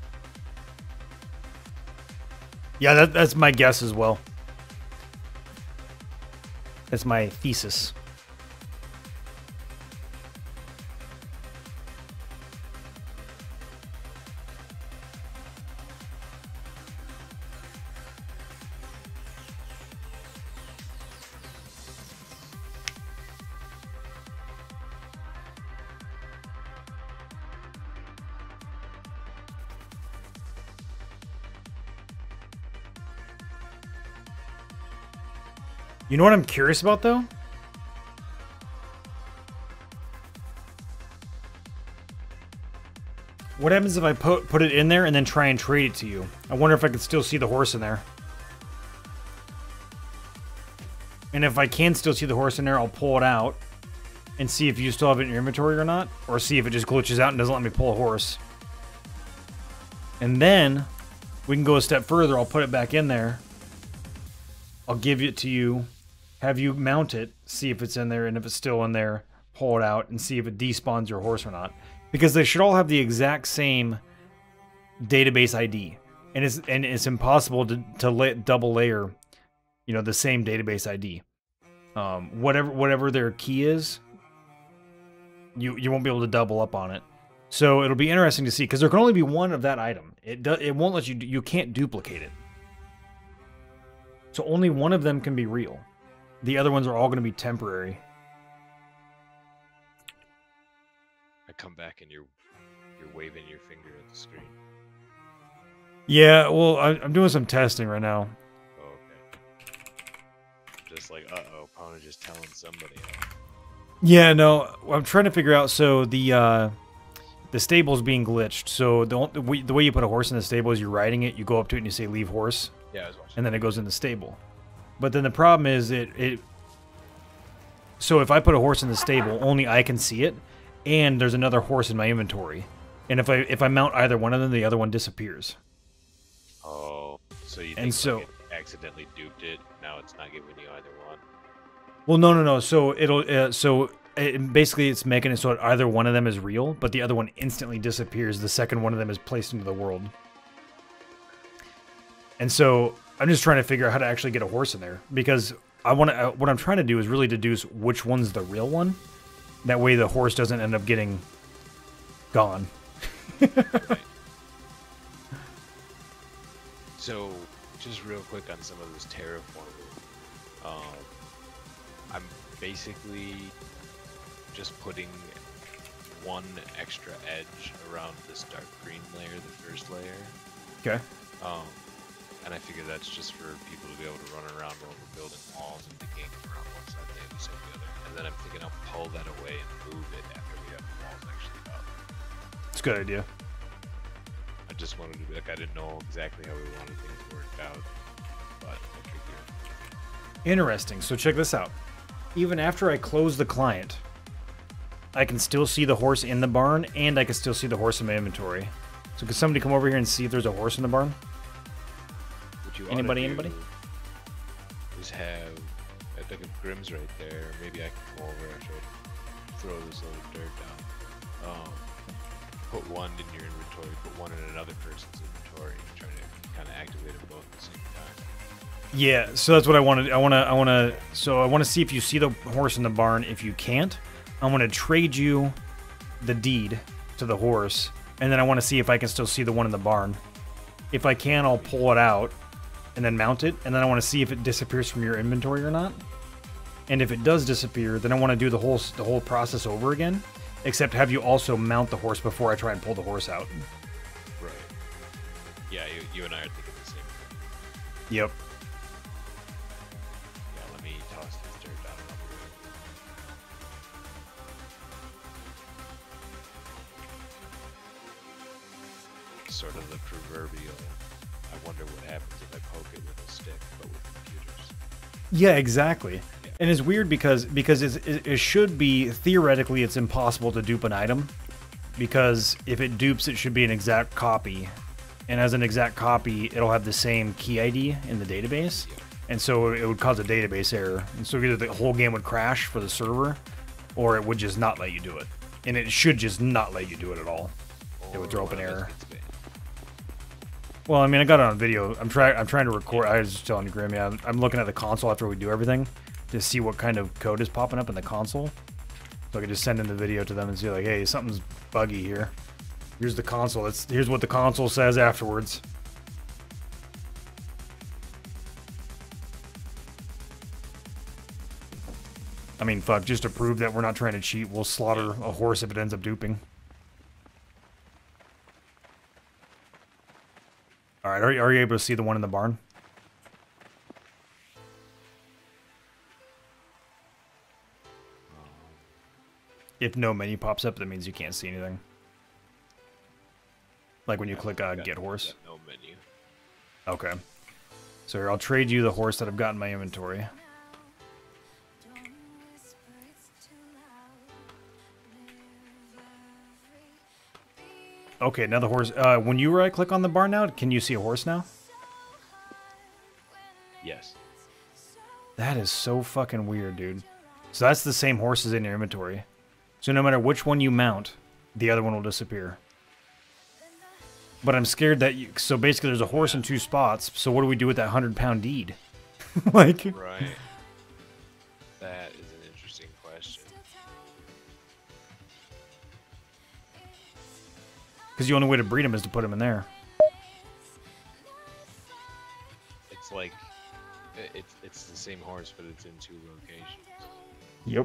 Yeah, that, that's my guess as well. That's my thesis. You know what I'm curious about, though? What happens if I put, put it in there and then try and trade it to you? I wonder if I could still see the horse in there. And if I can still see the horse in there, I'll pull it out and see if you still have it in your inventory or not. Or see if it just glitches out and doesn't let me pull a horse. And then we can go a step further. I'll put it back in there. I'll give it to you, have you mount it, see if it's in there, and if it's still in there, pull it out and see if it despawns your horse or not. Because they should all have the exact same database I D. And it's and it's impossible to, to la double layer, you know, the same database I D. Um, whatever whatever their key is, you you won't be able to double up on it. So it'll be interesting to see, because there can only be one of that item. It do, it won't let you you can't duplicate it. So only one of them can be real. The other ones are all going to be temporary. I come back and you're you're waving your finger at the screen. Yeah, well, I, I'm doing some testing right now. Oh, okay. Just like, uh-oh, Pwnage is telling somebody else. Yeah, no, I'm trying to figure out, so the uh, the stable's being glitched. So the, the, way, the way you put a horse in the stable is you're riding it, you go up to it and you say leave horse. Yeah, I was watching. And then it goes in the stable. But then the problem is it, it... So if I put a horse in the stable, only I can see it, and there's another horse in my inventory. And if I if I mount either one of them, the other one disappears. Oh, so you think And so- like it accidentally duped it, now it's not giving you either one? Well, no, no, no. So it'll uh, so it, basically it's making it so that either one of them is real, but the other one instantly disappears. The second one of them is placed into the world. And so I'm just trying to figure out how to actually get a horse in there, because I want to. Uh, what I'm trying to do is really deduce which one's the real one. That way, the horse doesn't end up getting gone. Right. So, just real quick on some of this terraforming. Um, I'm basically just putting one extra edge around this dark green layer, the first layer. Okay. Um, and I figure that's just for people to be able to run around while we're building walls and digging around one side of the other side of the other. And then I'm thinking I'll pull that away and move it after we have the walls actually up. It's a good idea. I just wanted to be like, I didn't know exactly how we wanted things worked out, but I figured. Interesting. So check this out. Even after I close the client, I can still see the horse in the barn, and I can still see the horse in my inventory. So could somebody come over here and see if there's a horse in the barn? What you Anybody, ought to anybody? do Is have, I think if Grim's right there, maybe I can come over and should throw this little dirt down. Um, put one in your inventory, put one in another person's inventory, and try to kind of activate them both at the same time. Yeah, so that's what I wanted. I want to. I want to. So I want to see if you see the horse in the barn. If you can't, I want to trade you the deed to the horse, and then I want to see if I can still see the one in the barn. If I can, I'll pull it out and then mount it, and then I want to see if it disappears from your inventory or not. And if it does disappear, then I want to do the whole the whole process over again, except have you also mount the horse before I try and pull the horse out. Right. Yeah, you, you and I are thinking the same thing. Yep. Yeah, let me toss this dirt down a little bit. Sort of the proverbial, I wonder what happens if I poke it with a stick, but with computers. Yeah, exactly. Yeah. And it's weird because because it's, it, it should be, theoretically, it's impossible to dupe an item. Because if it dupes, it should be an exact copy. And as an exact copy, it'll have the same key I D in the database. Yeah. And so it would cause a database error. And so either the whole game would crash for the server, or it would just not let you do it. And it should just not let you do it at all. It would throw up an Or one of us error. gets banned. Well, I mean, I got it on video. I'm trying. I'm trying to record. I was just telling you, Grim. Yeah, I'm, I'm looking at the console after we do everything to see what kind of code is popping up in the console, so I can just send in the video to them and see, like, hey, something's buggy here. Here's the console. It's here's what the console says afterwards. I mean, fuck. Just to prove that we're not trying to cheat, we'll slaughter a horse if it ends up duping. All right, are you, are you able to see the one in the barn? If no menu pops up, that means you can't see anything. Like when you click uh, Got- Get Horse. got No menu. Okay. So here, I'll trade you the horse that I've got in my inventory. Okay, now the horse. Uh, when you right click on the barn now, can you see a horse now? Yes. That is so fucking weird, dude. So that's the same horses in your inventory. So no matter which one you mount, the other one will disappear. But I'm scared that you... So basically there's a horse in two spots, so what do we do with that hundred pound deed? Like... Right. That is an interesting question. Because the only way to breed them is to put them in there. It's like... it- It's, it's the same horse, but it's in two locations. Yep.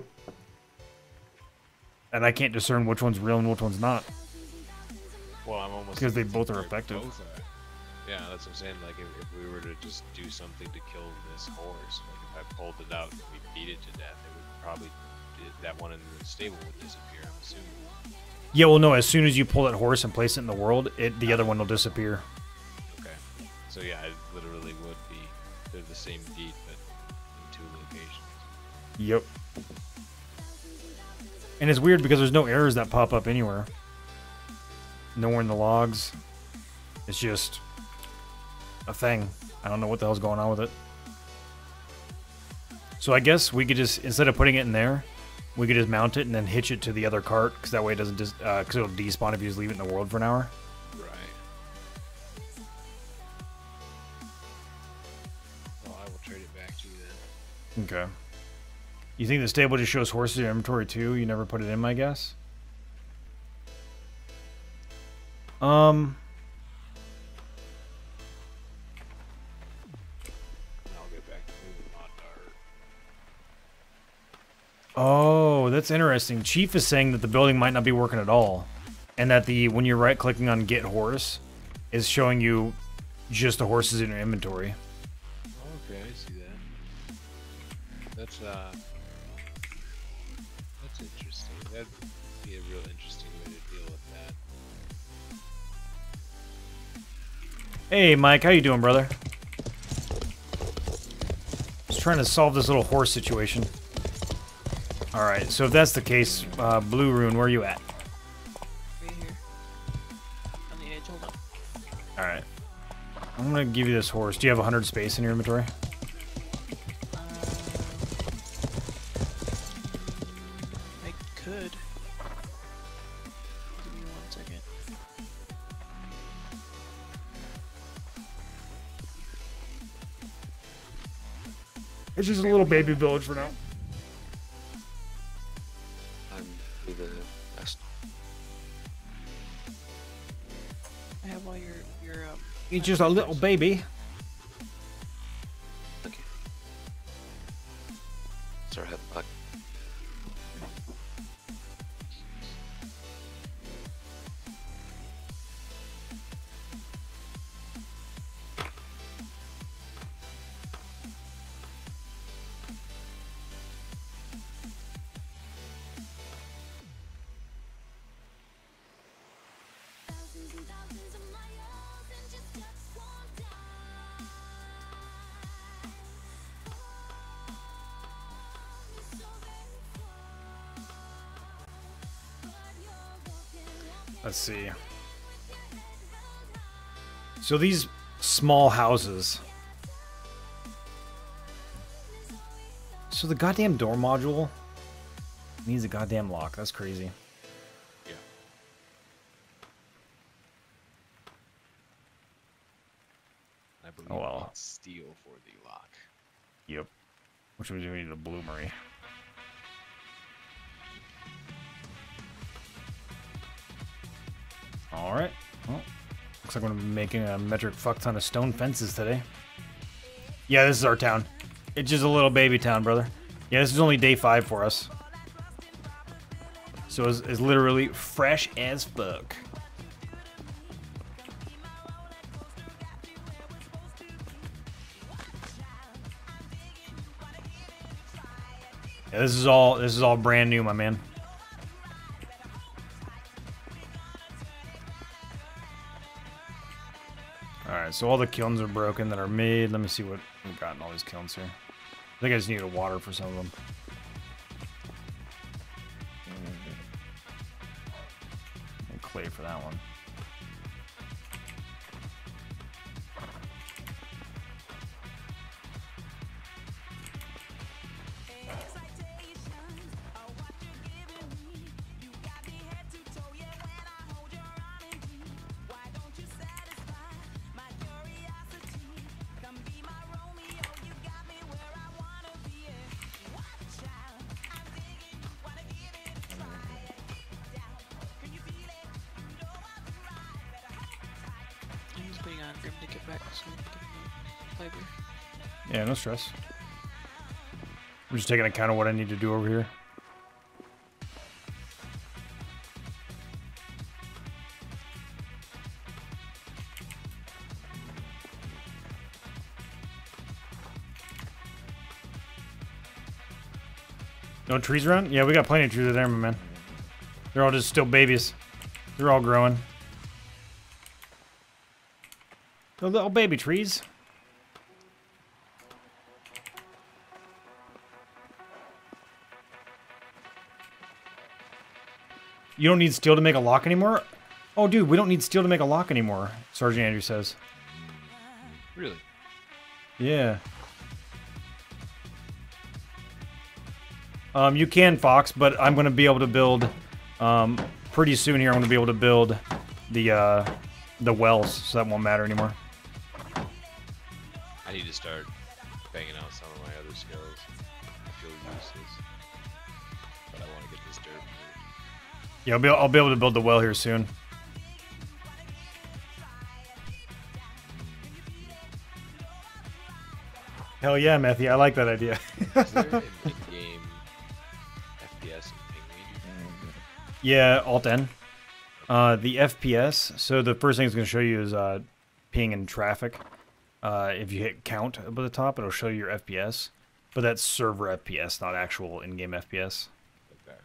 And I can't discern which one's real and which one's not. Well, I'm almost... Because they thinking both are they're effective. both are. Yeah, that's what I'm saying. Like, if, if we were to just do something to kill this horse, like if I pulled it out and we beat it to death, it would probably... that one in the stable would disappear, I'm assuming. Yeah, well, no, as soon as you pull that horse and place it in the world, it the other one will disappear. Okay. So yeah, it literally would be... they're the same deed, but in two locations. Yep. And it's weird because there's no errors that pop up anywhere. Nowhere in the logs. It's just a thing. I don't know what the hell's going on with it. So I guess we could just, instead of putting it in there, we could just mount it and then hitch it to the other cart, because that way it doesn't just, uh, because it'll despawn if you just leave it in the world for an hour. Right. Well, I will trade it back to you then. Okay. You think the stable just shows horses in your inventory too? You never put it in, my guess? Um... I'll get back to moving on dart. Oh, that's interesting. Chief is saying that the building might not be working at all. And that the when you're right-clicking on Get Horse, is showing you just the horses in your inventory. Okay, I see that. That's, uh... that's interesting. That'd be a real interesting way to deal with that. Hey, Mike, how you doing, brother? Just trying to solve this little horse situation. Alright, so if that's the case, uh, Blue Rune, where are you at? Right here. On the edge, hold on. Alright. I'm gonna give you this horse. Do you have one hundred space in your inventory? Um, I could. Give me one second. It's just a little baby village for now. I'm with the best. I have all your your um. He's just a little baby. Okay. Start heading back. Let's see. So these small houses. So the goddamn door module needs a goddamn lock. That's crazy. Yeah. I believe Oh, well. you need steel for the lock. Yep. Which means we need a bloomery. Alright. Well, looks like we're gonna be making a metric fuck ton of stone fences today. Yeah, this is our town. It's just a little baby town, brother. Yeah, this is only day five for us. So it's, it's literally fresh as fuck. Yeah, this is all this is all brand new, my man. Alright, so all the kilns are broken that are made. Let me see what we've got in all these kilns here. I think I just need a water for some of them. And clay for that one. on Grim to get back so we can get the fiber. Yeah, no stress. I'm just taking account of what I need to do over here. No trees around? Yeah, we got plenty of trees there, my man. They're all just still babies. They're all growing. They're little baby trees. You don't need steel to make a lock anymore? Oh, dude, we don't need steel to make a lock anymore, Sergeant Andrew says. Really? Yeah. Um, you can, Fox, but I'm going to be able to build, um, pretty soon here, I'm going to be able to build the, uh, the wells, so that won't matter anymore. I need to start banging out some of my other skills. I feel useless. But I want to get this dirt moved. Yeah, I'll be, I'll be able to build the well here soon. Hell yeah, Matthew, I like that idea. Is there an in-game F P S and ping meter? Yeah, Alt N. Uh, the F P S, so the first thing it's going to show you is uh, ping and traffic. Uh, if you hit count above the top, it'll show you your F P S. But that's server F P S, not actual in-game F P S. Okay.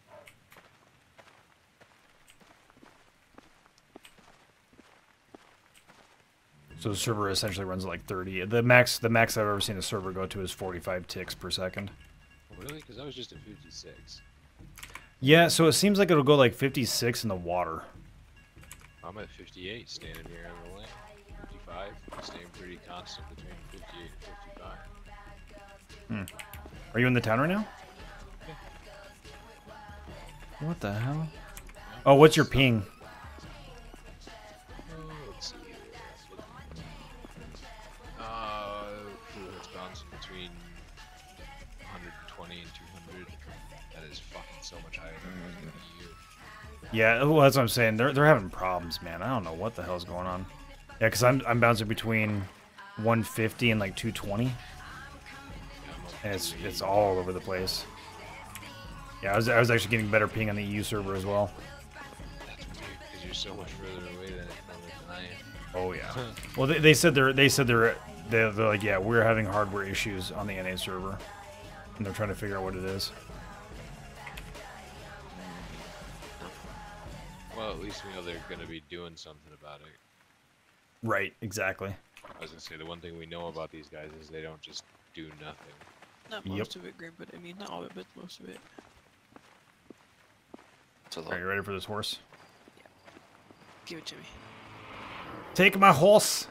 So the server essentially runs at like thirty. The max, the max I've ever seen a server go to is forty-five ticks per second. Oh, really? Because I was just at fifty-six. Yeah, so it seems like it'll go like fifty-six in the water. I'm at fifty-eight, standing here on the lane. fifty-five, staying pretty constant between fifty-eight and fifty-five. Hmm. Are you in the town right now? Yeah. What the hell? Oh, what's your ping? Oh, let's see here. Uh, it's bouncing between one twenty and two hundred. That is fucking so much higher than the E U. Yeah, well, that's what I'm saying. They're they're having problems, man. I don't know what the hell's going on. Yeah, because I'm I'm bouncing between one fifty and like two twenty, and it's it's all over the place. Yeah, I was I was actually getting better ping on the E U server as well. That's weird because you're so much further away than, than I am. Oh yeah. Well, they, they said they're they said they're, they're they're like yeah we're having hardware issues on the N A server, and they're trying to figure out what it is. Well, at least we know they're going to be doing something about it. Right. Exactly. I was going to say, the one thing we know about these guys is they don't just do nothing. Not Yep. most of it, Grim, but I mean, not all of it, but most of it. It's a lot. Are you ready for this horse? Give it to me. Take my horse.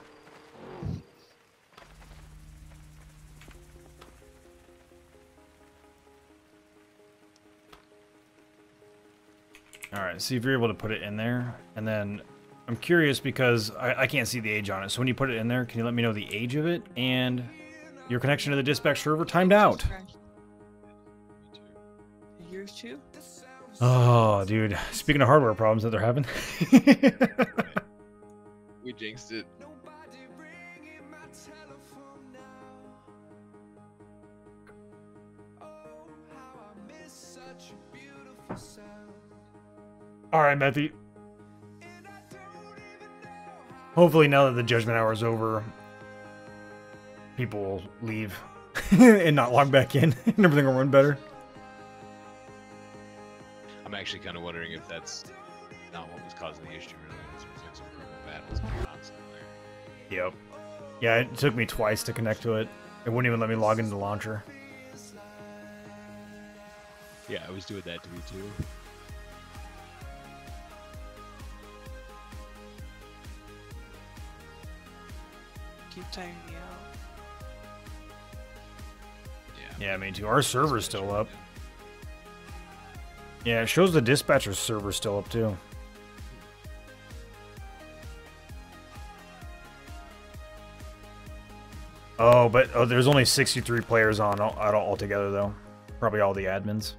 All right, see if you're able to put it in there. And then I'm curious because I, I can't see the age on it. So when you put it in there, can you let me know the age of it and your connection to the dispatch server timed out? Yours too? Oh, dude. Speaking of hardware problems that they're having. We jinxed it. All right, Matthew. Hopefully now that the judgment hour is over, people will leave and not log back in and everything will run better. I'm actually kind of wondering if that's not what was causing the issue, really. It's like some purple battles constantly there. Yep. Yeah, it took me twice to connect to it. It wouldn't even let me log into the launcher. Yeah, I was doing that to me too. Keep tiring me out. Yeah. Yeah, me too. Our server's still up. Yeah, it shows the dispatcher server's still up too. Oh, but oh, there's only sixty-three players on all, all altogether though. Probably all the admins.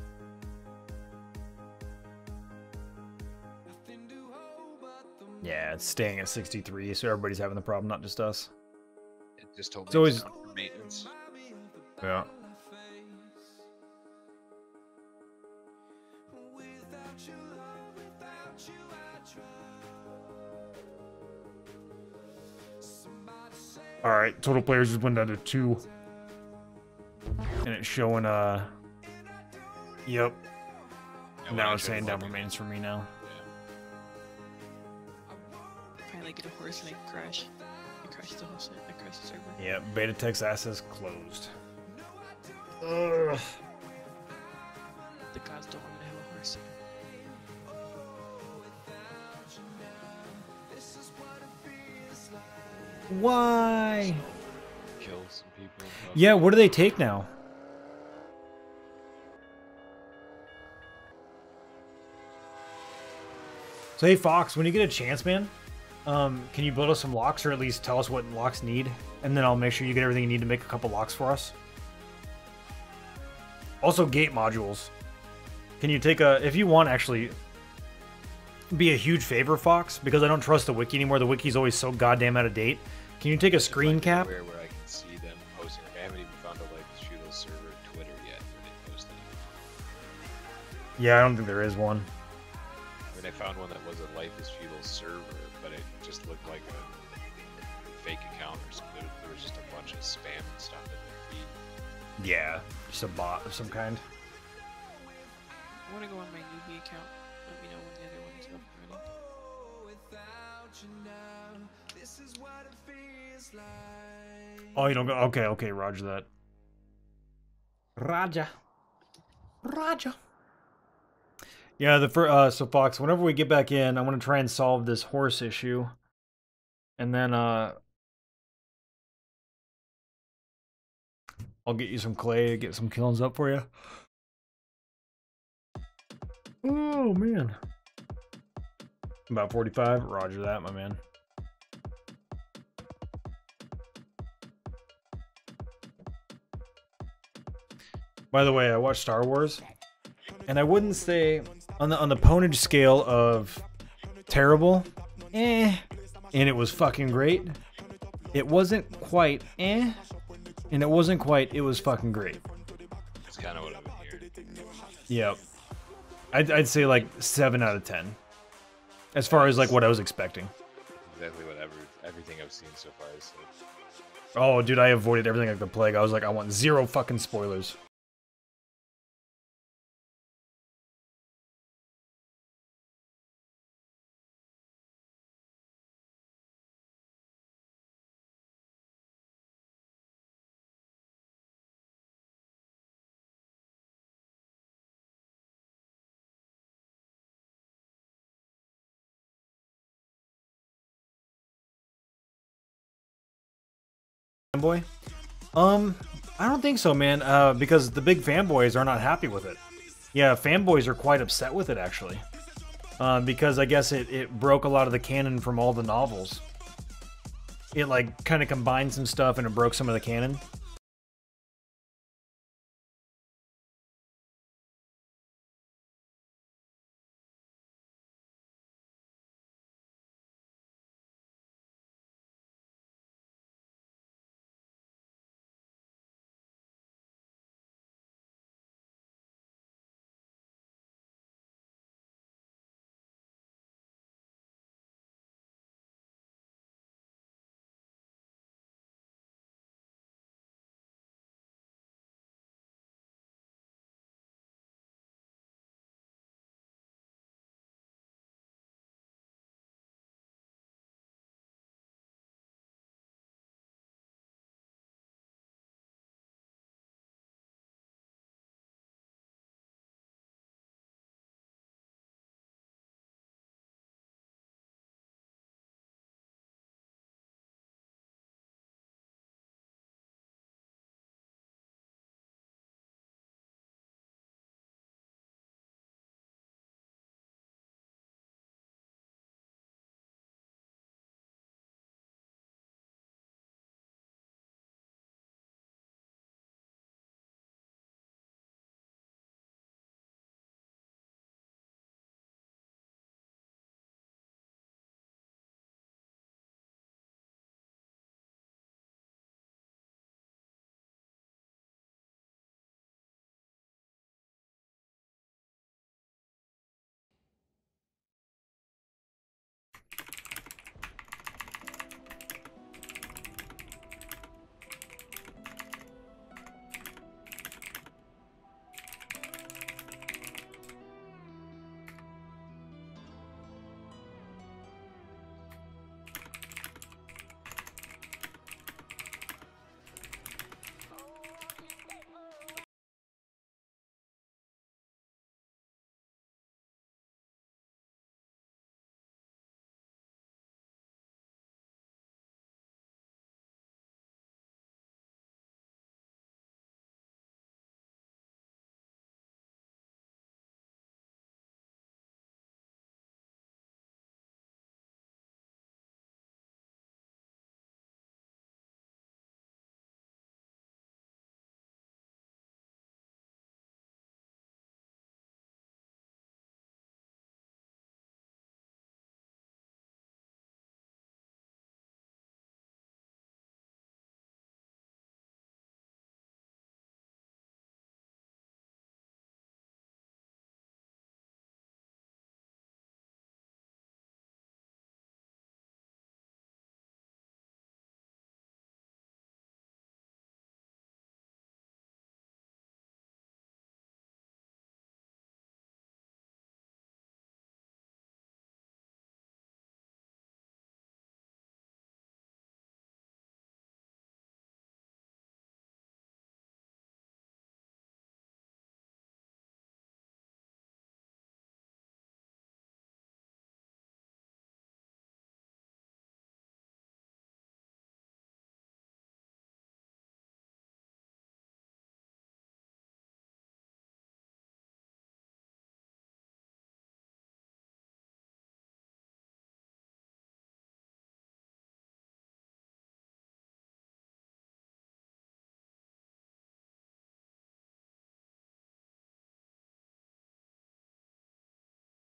Yeah, it's staying at sixty-three, so everybody's having the problem, not just us. It just told me It's always- down for maintenance. Yeah. All right, total players just went down to two, and it's showing. Uh, yep. Yeah, when Now I it's tried saying down logging- for maintenance for me now. Yeah. Finally get a horse and I crash. I crash the whole set. I crash the server. Yeah, beta text access closed. Ugh. The gods don't want me to have a horse. Why? Kill some people. Yeah, what do they take now? So hey Fox, when you get a chance, man, um, can you build us some locks, or at least tell us what locks need, and then I'll make sure you get everything you need to make a couple locks for us. Also, gate modules. Can you take a, if you want, actually, be a huge favor, Fox, because I don't trust the wiki anymore. The wiki's always so goddamn out of date. Can you take a screen cap? Where, where I can see them posting. Like, I haven't even found a like Shoodle server Twitter yet where they post anything. Yeah, I don't think there is one. I mean, I found one that was a Life is Feudal server, but it just looked like a fake account or something. There, there was just a bunch of spam and stuff in their feed. Yeah, just a bot of some kind. I want to go on my newbie account. Let me know when the other one's up and running. Oh, you don't go. Okay, okay, Roger that. Raja. Raja. Yeah, the fir- uh, so Fox, whenever we get back in, I want to try and solve this horse issue, and then uh, I'll get you some clay to get some kilns up for you. Oh man, about forty-five. Roger that, my man. By the way, I watched Star Wars, and I wouldn't say on the on the Pwnage scale of terrible, eh, and it was fucking great. It wasn't quite eh, and it wasn't quite. It was fucking great. That's kind of what I've been hearing. Yep, I'd I'd say like seven out of ten, as far as like what I was expecting. Exactly whatever. Everything I've seen so far is like, Oh, dude, I avoided everything like the plague. I was like, I want zero fucking spoilers. Fanboy? Um, I don't think so, man. Uh, because the big fanboys are not happy with it. Yeah, fanboys are quite upset with it, actually. Uh, because I guess it, it broke a lot of the canon from all the novels. It, like, kind of combined some stuff and it broke some of the canon.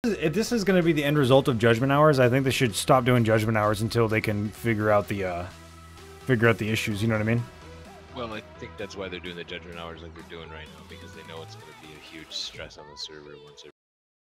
If this is going to be the end result of Judgment Hours, I think they should stop doing Judgment Hours until they can figure out the uh, figure out the issues. You know what I mean? Well, I think that's why they're doing the Judgment Hours like they're doing right now, because they know it's going to be a huge stress on the server once it.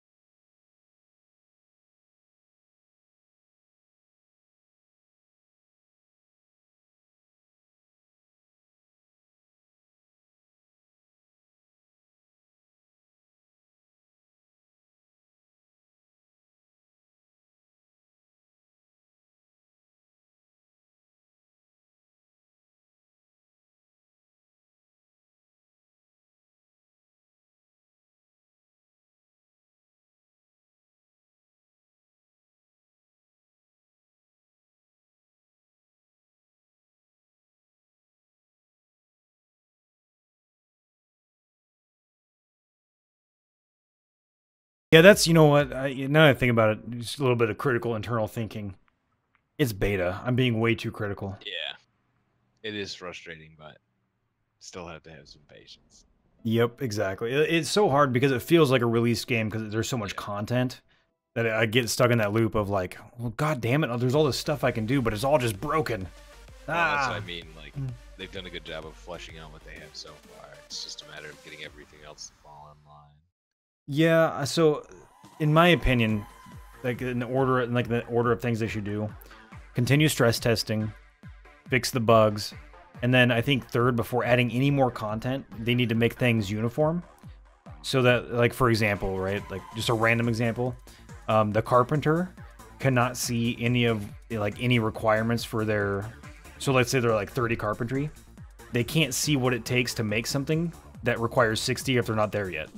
Yeah, that's, you know what, I, now that I think about it, just a little bit of critical internal thinking. It's beta. I'm being way too critical. Yeah, it is frustrating, but still have to have some patience. Yep, exactly. It- It's so hard because it feels like a released game because there's so much content that I get stuck in that loop of like, well, god damn it, there's all this stuff I can do, but it's all just broken. Well, that's Ah. what I mean. Like, they've done a good job of fleshing out what they have so far. It's just a matter of getting everything else to fall in line. Yeah, so in my opinion, like in the order, like the order of things they should do, continue stress testing, fix the bugs, and then I think third, before adding any more content, they need to make things uniform. So that, like for example, right, like just a random example, um, the carpenter cannot see any of like any requirements for their. So let's say they're like thirty carpentry, they can't see what it takes to make something that requires sixty if they're not there yet.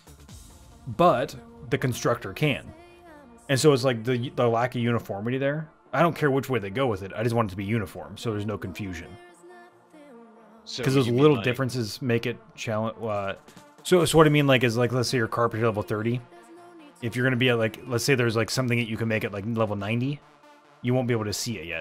But the constructor can. And so it's like the, the lack of uniformity there. I don't care which way they go with it. I just want it to be uniform so there's no confusion. So Because those you mean, little like- differences make it challenge. Uh, so, so what I mean like is like, let's say you're carpenter level thirty. If you're going to be at like, let's say there's like something that you can make at like level ninety, you won't be able to see it yet.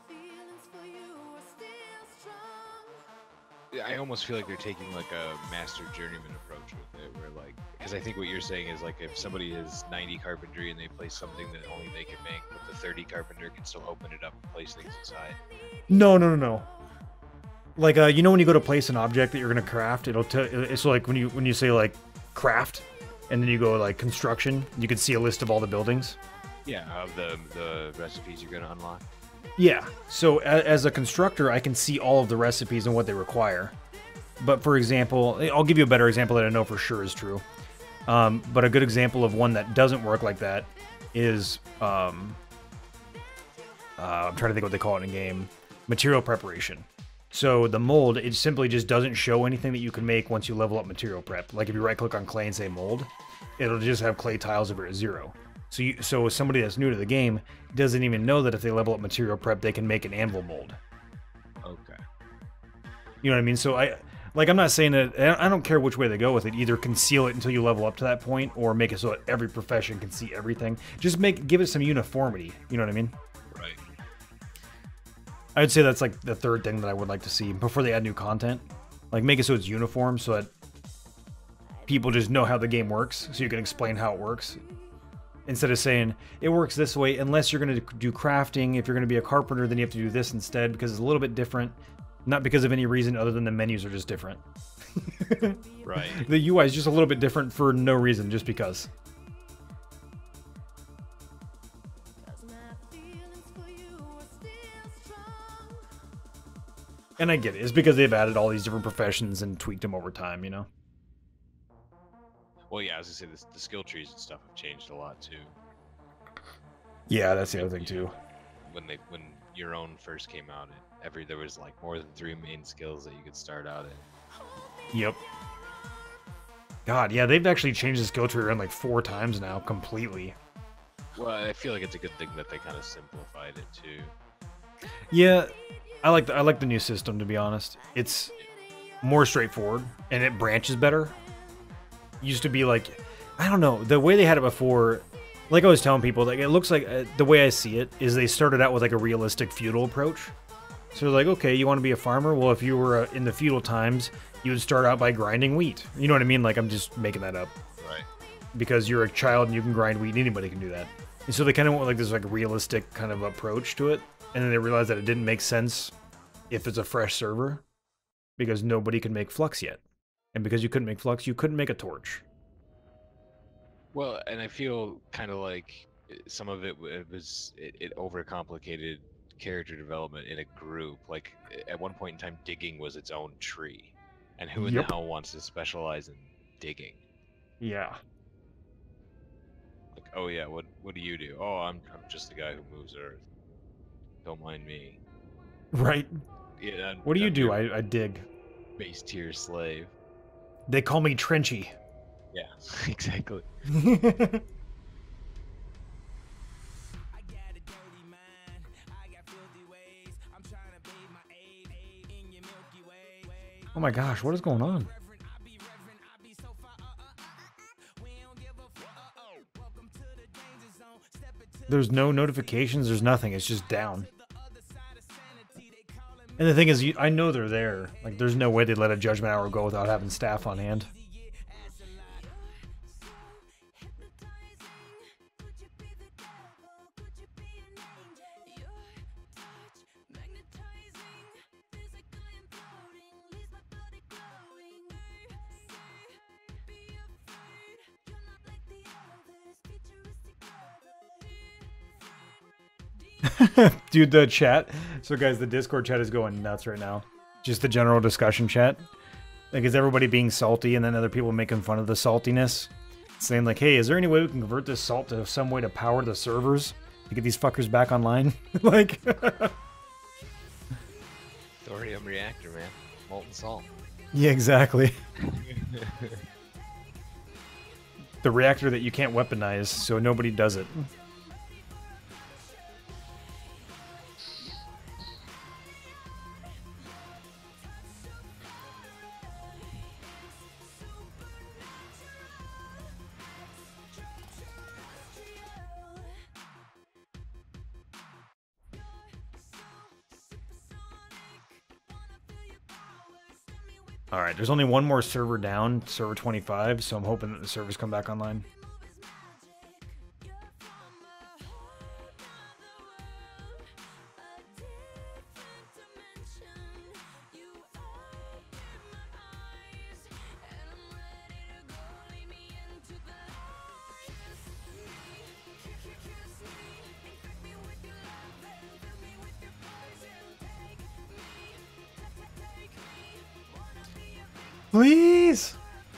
I almost feel like they're taking like a master journeyman approach with it, where like, because I think what you're saying is like if somebody is ninety carpentry and they place something that only they can make, but the thirty carpenter can still open it up and place things inside. No, no, no, no. Like, uh, you know when you go to place an object that you're going to craft, it'll tell, it's like when you when you say like craft, and then you go like construction, you can see a list of all the buildings. Yeah, of the the recipes you're gonna unlock. Yeah, so a- as a constructor, I can see all of the recipes and what they require. But for example, I'll give you a better example that I know for sure is true. Um, but a good example of one that doesn't work like that is, um, uh, I'm trying to think what they call it in game, material preparation. So the mold, it simply just doesn't show anything that you can make once you level up material prep. Like if you right click on clay and say mold, it'll just have clay tiles over at zero. So you, so somebody that's new to the game doesn't even know that if they level up material prep, they can make an anvil mold. Okay. You know what I mean? So I, like, I'm not saying that, I don't care which way they go with it. Either conceal it until you level up to that point, or make it so that every profession can see everything. Just make, give it some uniformity. You know what I mean? Right. I'd say that's like the third thing that I would like to see before they add new content. Like make it so it's uniform so that people just know how the game works, so you can explain how it works. Instead of saying, it works this way, unless you're going to do crafting. If you're going to be a carpenter, then you have to do this instead, because it's a little bit different. Not because of any reason other than the menus are just different. Right. The U I is just a little bit different for no reason, just because. And I get it. It's because they've added all these different professions and tweaked them over time, you know? Well, yeah, I was gonna say this, the skill trees and stuff have changed a lot too. Yeah, that's the other thing too. When they when your own first came out, it, every there was like more than three main skills that you could start out in. Yep. God, yeah, they've actually changed the skill tree around like four times now, completely. Well, I feel like it's a good thing that they kind of simplified it too. Yeah, I like the, I like the new system, to be honest. It's more straightforward and it branches better. Used to be like, I don't know, the way they had it before, like I was telling people, like it looks like uh, the way I see it is they started out with like a realistic feudal approach. So they're like, okay, you want to be a farmer? Well, if you were uh, in the feudal times, you would start out by grinding wheat. You know what I mean? Like I'm just making that up. Right. because you're a child and you can grind wheat and anybody can do that. And so they kind of went with like this like realistic kind of approach to it. And then they realized that it didn't make sense if it's a fresh server because nobody could make flux yet. And because you couldn't make flux, you couldn't make a torch. Well, and I feel kind of like some of it, it was it, it overcomplicated character development in a group. Like at one point in time, digging was its own tree, and who in Yep. the hell wants to specialize in digging? Yeah. Like, oh yeah, what what do you do? Oh, I'm I'm just the guy who moves earth. Don't mind me. Right. Yeah. I'm, What do you I'm do? your I, I dig. base tier slave. They call me Trenchy. Yeah, exactly. Oh my gosh, what is going on? There's no notifications, there's nothing, it's just down. And the thing is, you, I know they're there. Like, there's no way they'd let a judgment hour go without having staff on hand. Dude, the chat. So guys, the Discord chat is going nuts right now. Just the general discussion chat. Like, is everybody being salty and then other people making fun of the saltiness? Saying like, hey, is there any way we can convert this salt to some way to power the servers? To get these fuckers back online? Like... Thorium reactor, man. Molten salt. Yeah, exactly. The reactor that you can't weaponize, so nobody does it. Alright, there's only one more server down, server twenty-five, so I'm hoping that the servers come back online. Please!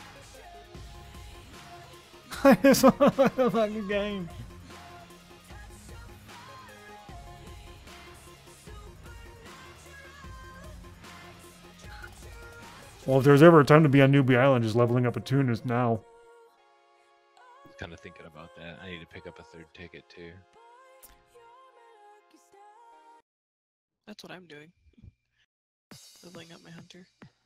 I just want to play the fucking game. Well, if there's ever a time to be on Newbie Island, just leveling up a tune is now. Kind of thinking about that. I need to pick up a third ticket too. That's what I'm doing. Leveling up my hunter.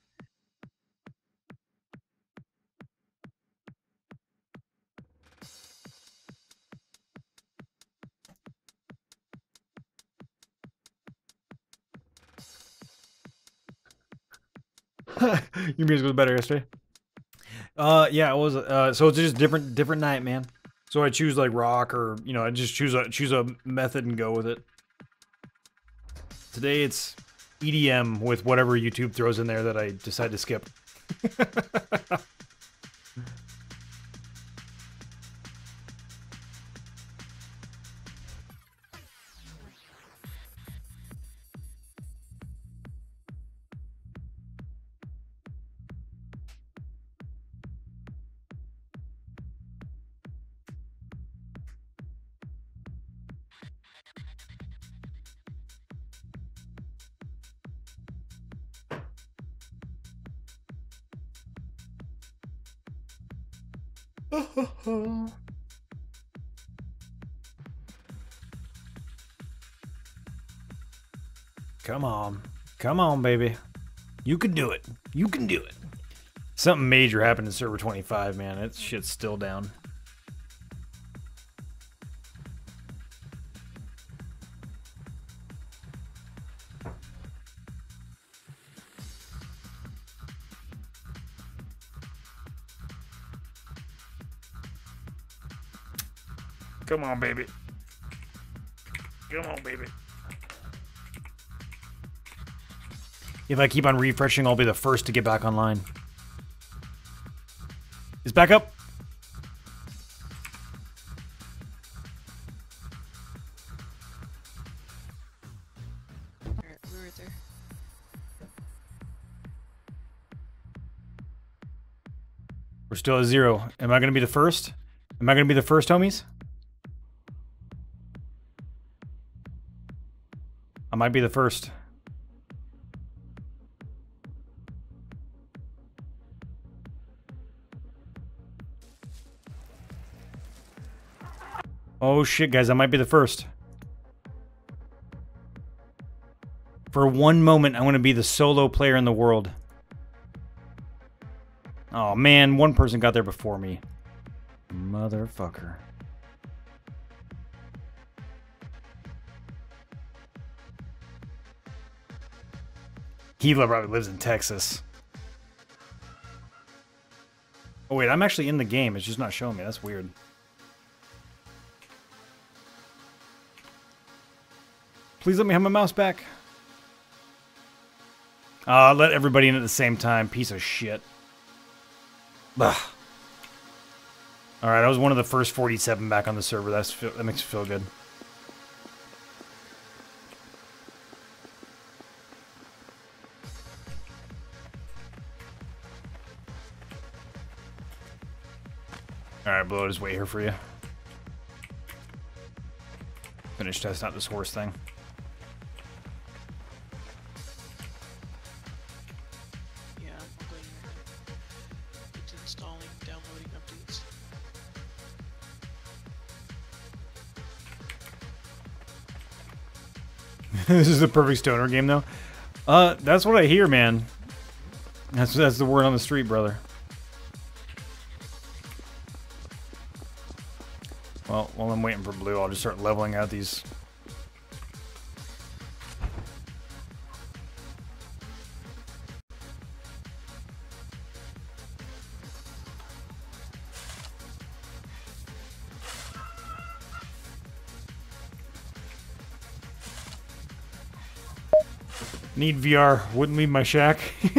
Your music was better yesterday. Uh, yeah, it was. Uh, so it's just different, different night, man. So I choose like rock, or you know, I just choose a choose a method and go with it. Today it's E D M with whatever YouTube throws in there that I decide to skip. Come on. Come on, baby. You can do it. You can do it. Something major happened in server twenty-five, man. That shit's still down. Come on, baby. Come on, baby. If I keep on refreshing, I'll be the first to get back online. Is back up? Alright, we're right there. We're still at zero. Am I going to be the first? Am I going to be the first, homies? I might be the first. Oh shit, guys, I might be the first. For one moment, I want to be the solo player in the world. Oh man, one person got there before me. Motherfucker. Gila probably lives in Texas. Oh wait, I'm actually in the game. It's just not showing me. That's weird. Please let me have my mouse back. Ah, uh, let everybody in at the same time. Piece of shit. Ugh. Alright, I was one of the first forty-seven back on the server. That's that makes me feel good. Alright, Blue, I'll just wait here for you. Finish testing out this horse thing. Yeah, I'm going to it's installing, downloading updates. This is the perfect stoner game, though. Uh, that's what I hear, man. That's that's the word on the street, brother. Well, while I'm waiting for Blue, I'll just start leveling out these. Need V R. Wouldn't leave my shack.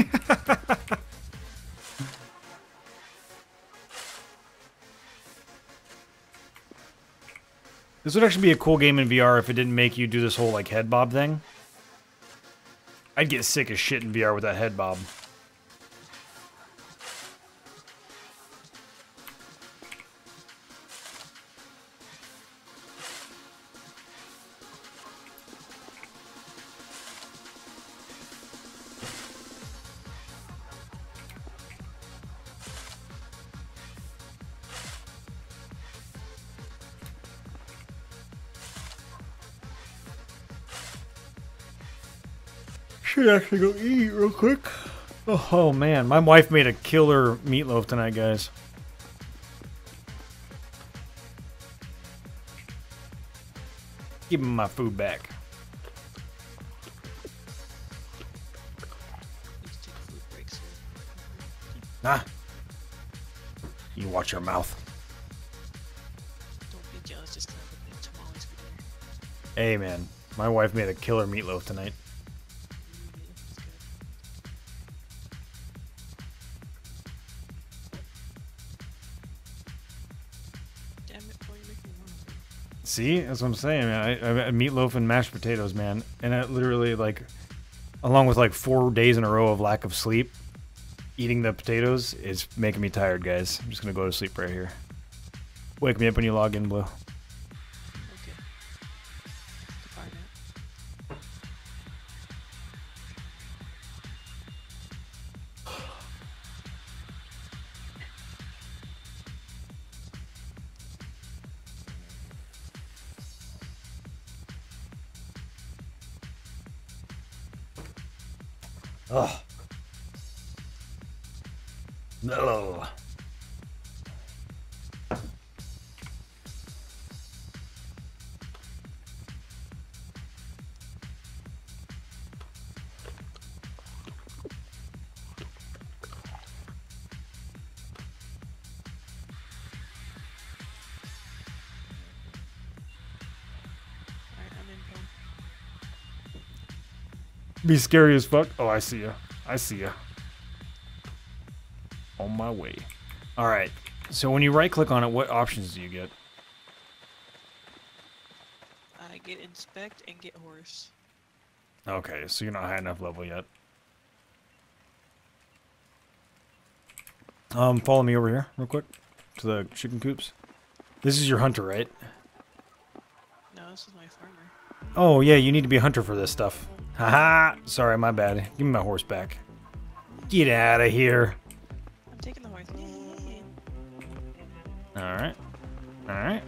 This would actually be a cool game in V R if it didn't make you do this whole, like, head bob thing. I'd get sick as shit in V R with that head bob. Should actually go eat real quick. Oh, oh man, my wife made a killer meatloaf tonight, guys. Give me my food back. Need to take food breaks. Ah. You watch your mouth. Don't be jealous, just because I'm eating tamales for dinner. Hey man, my wife made a killer meatloaf tonight. See, that's what I'm saying, man. I, I had meatloaf and mashed potatoes, man, and I literally, like, along with like four days in a row of lack of sleep, eating the potatoes is making me tired, guys. I'm just gonna go to sleep right here. Wake me up when you log in, Blue. Okay. Goodbye now. Ugh. Mellow. Be scary as fuck. Oh, I see ya. I see ya. On my way. All right. So when you right click on it, what options do you get? I get inspect and get horse. Okay, so you're not high enough level yet. Um, follow me over here real quick to the chicken coops. This is your hunter, right? No, this is my farmer. Oh yeah, you need to be a hunter for this stuff. Haha. Sorry, my bad. Give me my horse back. Get out of here. I'm taking the horse. Yay. All right. All right.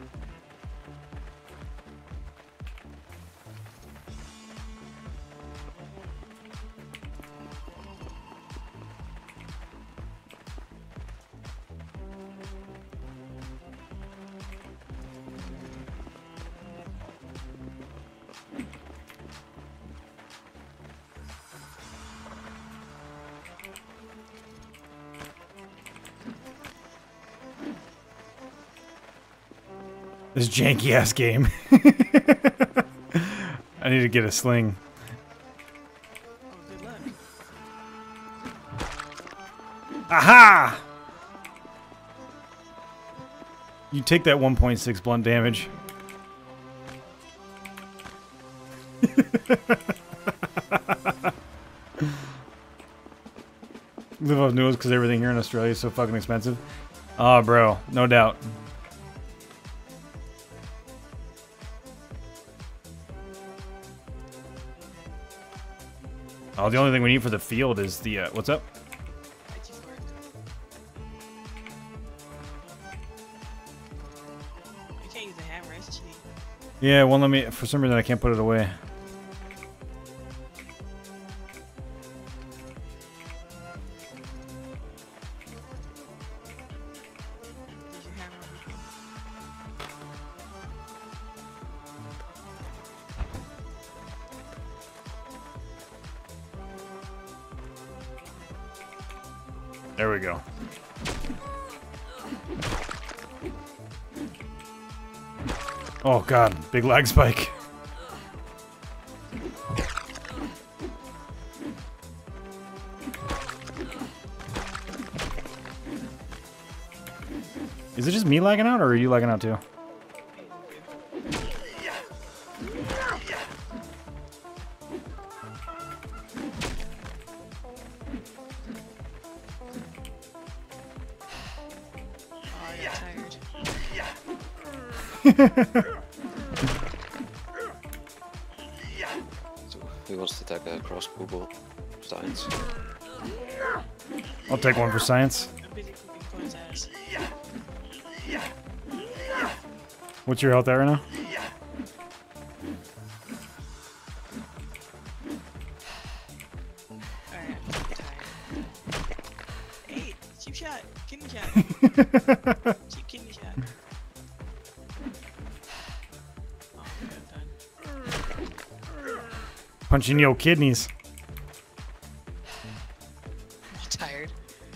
This janky ass game. I need to get a sling. Oh, good luck. Aha! You take that one point six blunt damage. Live off noodles because everything here in Australia is so fucking expensive. Oh, bro, no doubt. Oh, the only thing we need for the field is the, uh, what's up? I just work. I can't use the hammer, it's cheating. Yeah, well, let me, for some reason I can't put it away. Use your hammer on me. There we go. Oh god, big lag spike. Is it just me lagging out, or are you lagging out too? Oh, I got tired. So, who wants to take a crossbow bolt? Science. I'll take one for science. I'm busy cooking Coin's ass. What's your health at right now? Alright, I'm so tired. Hey, cheap shot! Kidney shot! Cheap kidney shot. Oh, okay, I'm done. Punching your kidneys. I'm tired.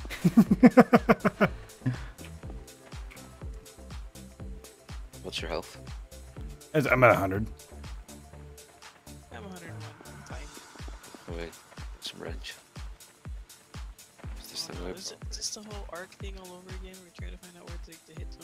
What's your health? I'm at one hundred. I'm one hundred and one. I'm fine. Oh wait, some wrench. Is this thing Oh, out? is, it, is this the whole arc thing all over again? We're trying to find out where the, the hit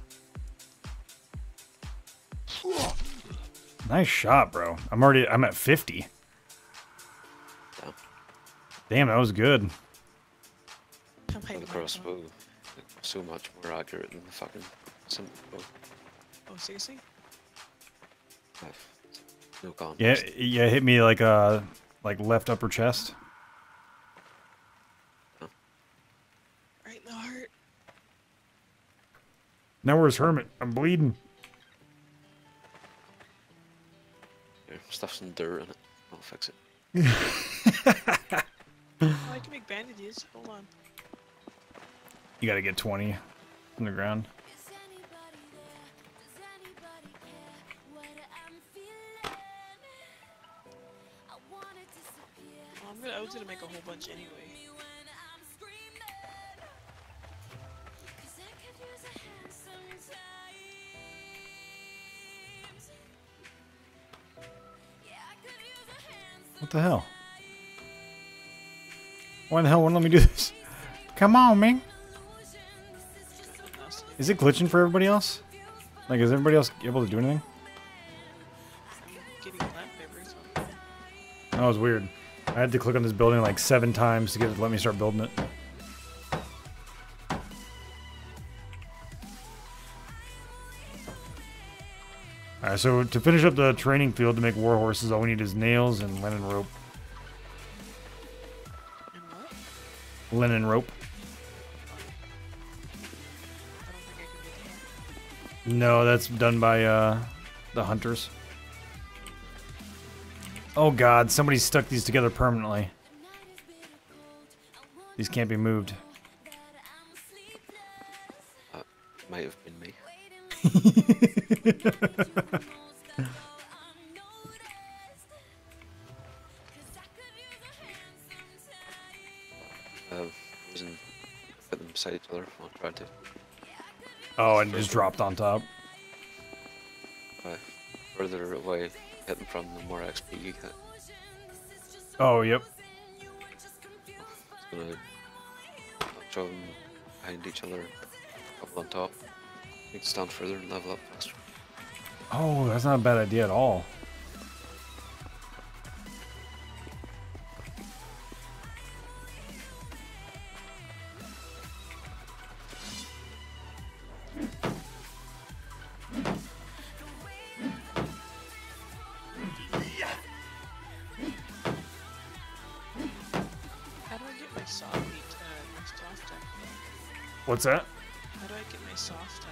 zone is. Nice shot, bro. I'm already, I'm at fifty. Damn. Damn, that was good. I might The want crossbow, one. so much more accurate than the fucking simple bow. Oh, seriously? I've no context. Yeah, yeah, hit me like uh, like left upper chest. Right in the heart. Now where's Hermit? I'm bleeding. Here, stuff some dirt in it. I'll fix it. Oh, I can make bandages. Hold on. You gotta get twenty from the ground. Is anybody there? Does anybody care what I'm feeling? I wanna disappear. Well, I'm gonna, I was gonna make a whole bunch anyway. When I'm screaming, 'cause I could use a hand sometimes. Yeah, I could use a hand What the hell? sometimes. Why the hell won't let me do this? Come on, man. Goodness. Is it glitching for everybody else? Like, is everybody else able to do anything? I'm getting plant papers. So. That was weird. I had to click on this building like seven times to get it to let me start building it. Alright, so to finish up the training field to make war horses, all we need is nails and linen rope. And what? Linen rope. I don't think I can do that. No, that's done by uh, the hunters. Oh god, somebody stuck these together permanently. These can't be moved. That might have been me. Uh, wasn't put them beside each other. I tried to. Oh, and it just dropped on top. Uh, further away, hit them from, the more X P you get. Oh, yep. It's gonna throw them behind each other, couple on top. You can stand further and level up faster. Oh, that's not a bad idea at all. How do I get my soft meat, uh, my soft tab back? What's that? How do I get my soft tab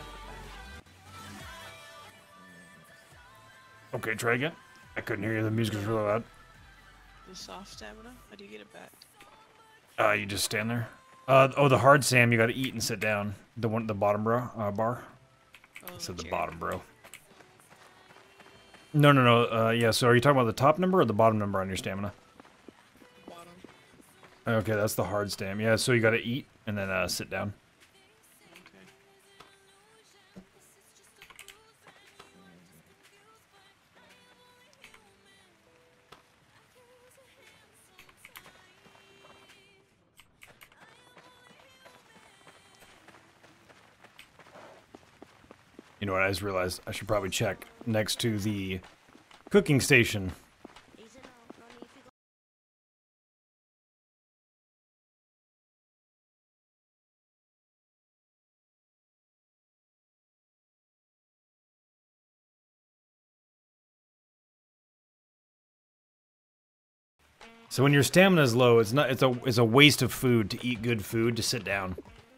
back? Okay, try again. I couldn't hear you. The music was really loud. The soft stamina? How do you get it back? Uh, you just stand there. Uh, oh, the hard Sam, you gotta eat and sit down. The one, the bottom bro, uh, bar. Oh, I said the okay. bottom, bro. No, no, no. Uh, yeah. So, are you talking about the top number or the bottom number on your stamina? Bottom. Okay, that's the hard stam. Yeah. So you gotta eat and then uh, sit down. Okay. You know what? I just realized I should probably check next to the cooking station. So when your stamina is low, it's not it's a it's a waste of food to eat good food to sit down.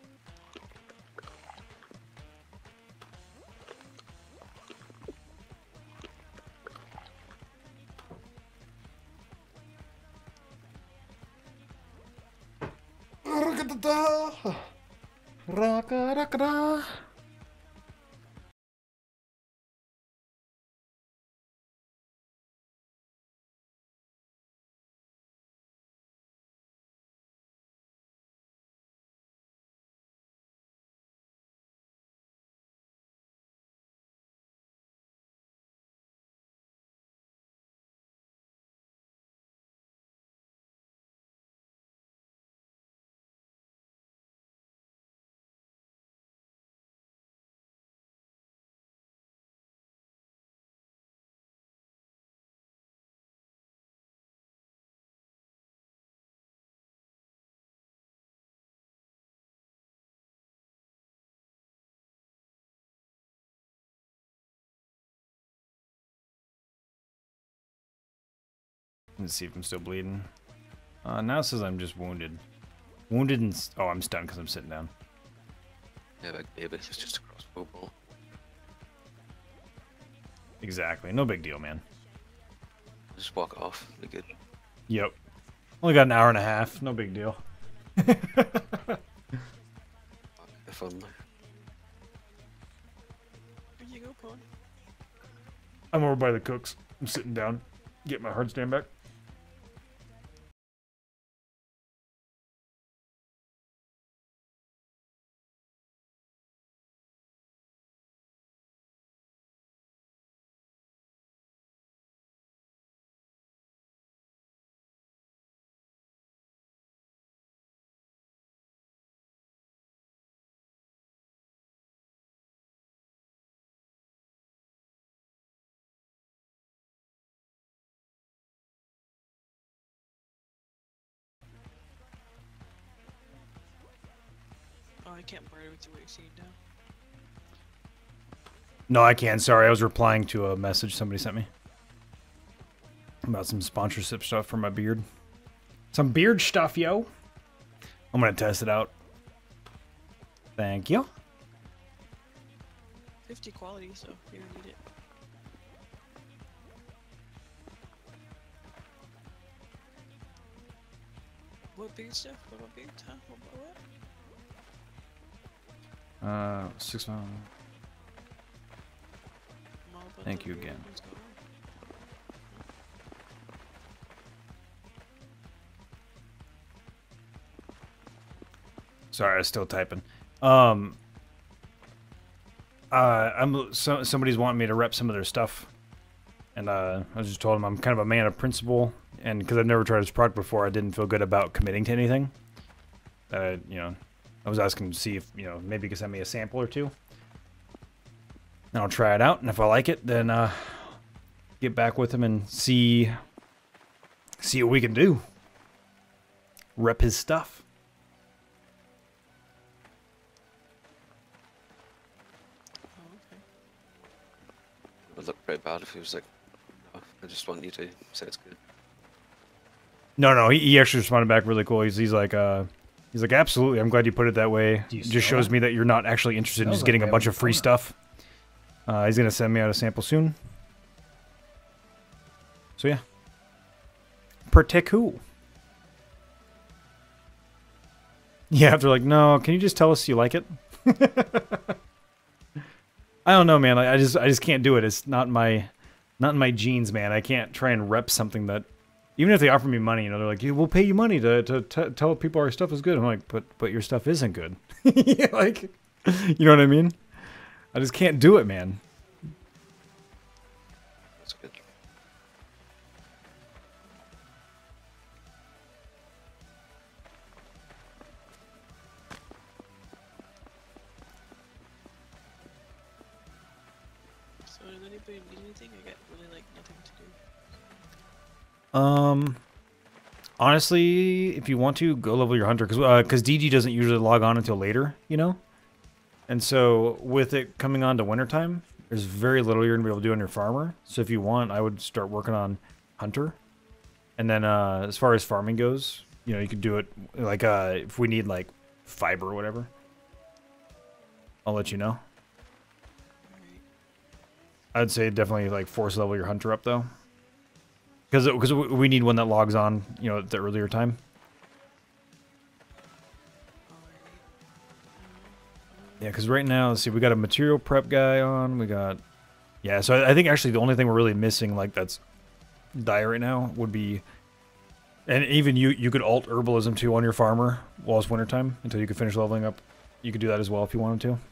Let's see if I'm still bleeding. Uh, now it says I'm just wounded. Wounded and... s oh, I'm stunned because I'm sitting down. Yeah, big baby, it's just a crossbow ball. Exactly. No big deal, man. Just walk off, be good. Yep. Only got an hour and a half. No big deal. If only. Here you go, Pawn. I'm over by the cooks. I'm sitting down. Get my hard stand back. Oh, I can't barter with you. What you're seeing now. No, I can't. Sorry, I was replying to a message somebody sent me about some sponsorship stuff for my beard. Some beard stuff, yo. I'm gonna test it out. Thank you. fifty quality, so you don't need it. What beard stuff? What about beard? Huh? What about what? Uh, six one. I'm all about Thank the you beard. again. What's going on? Sorry, I was still typing. Um, uh, I'm so, somebody's wanting me to rep some of their stuff, and uh, I just told them I'm kind of a man of principle, and because I've never tried this product before, I didn't feel good about committing to anything. That I, you know, I was asking to see if you know maybe you could send me a sample or two, and I'll try it out, and if I like it, then uh, get back with him and see see what we can do. Rep his stuff. Oh, It would look pretty bad if he was like, no, I just want you to say it's good. No, no, he, he actually responded back really cool. He's, he's like, uh, he's like, absolutely. I'm glad you put it that way. Do you It just smell shows that? me that you're not actually interested in Smells just like getting a we bunch have of free a donut. stuff. Uh, he's gonna send me out a sample soon. So yeah, Partic who? Yeah, they're like, no. Can you just tell us you like it? I don't know, man. I, I just, I just can't do it. It's not my, not in my genes, man. I can't try and rep something that. Even if they offer me money, you know, they're like, yeah, we'll pay you money to, to t tell people our stuff is good. I'm like, but but your stuff isn't good. Like, you know what I mean? I just can't do it, man. That's good. so does anybody need anything? I got really like nothing to do. Um, honestly, if you want to, go level your hunter. Because uh, cause D G doesn't usually log on until later, you know? And so, with it coming on to wintertime, there's very little you're going to be able to do on your farmer. So if you want, I would start working on hunter. And then uh, as far as farming goes, you know, you could do it, like, uh, if we need, like, fiber or whatever. I'll let you know. Alright. I'd say definitely, like, force level your hunter up, though. Because because we need one that logs on, you know, at the earlier time. Yeah, because right now, let's see, we got a material prep guy on. We got, yeah. So I, I think actually the only thing we're really missing, like that's dire right now, would be, and even you you could alt herbalism too on your farmer while it's wintertime until you can finish leveling up. You could do that as well if you wanted to.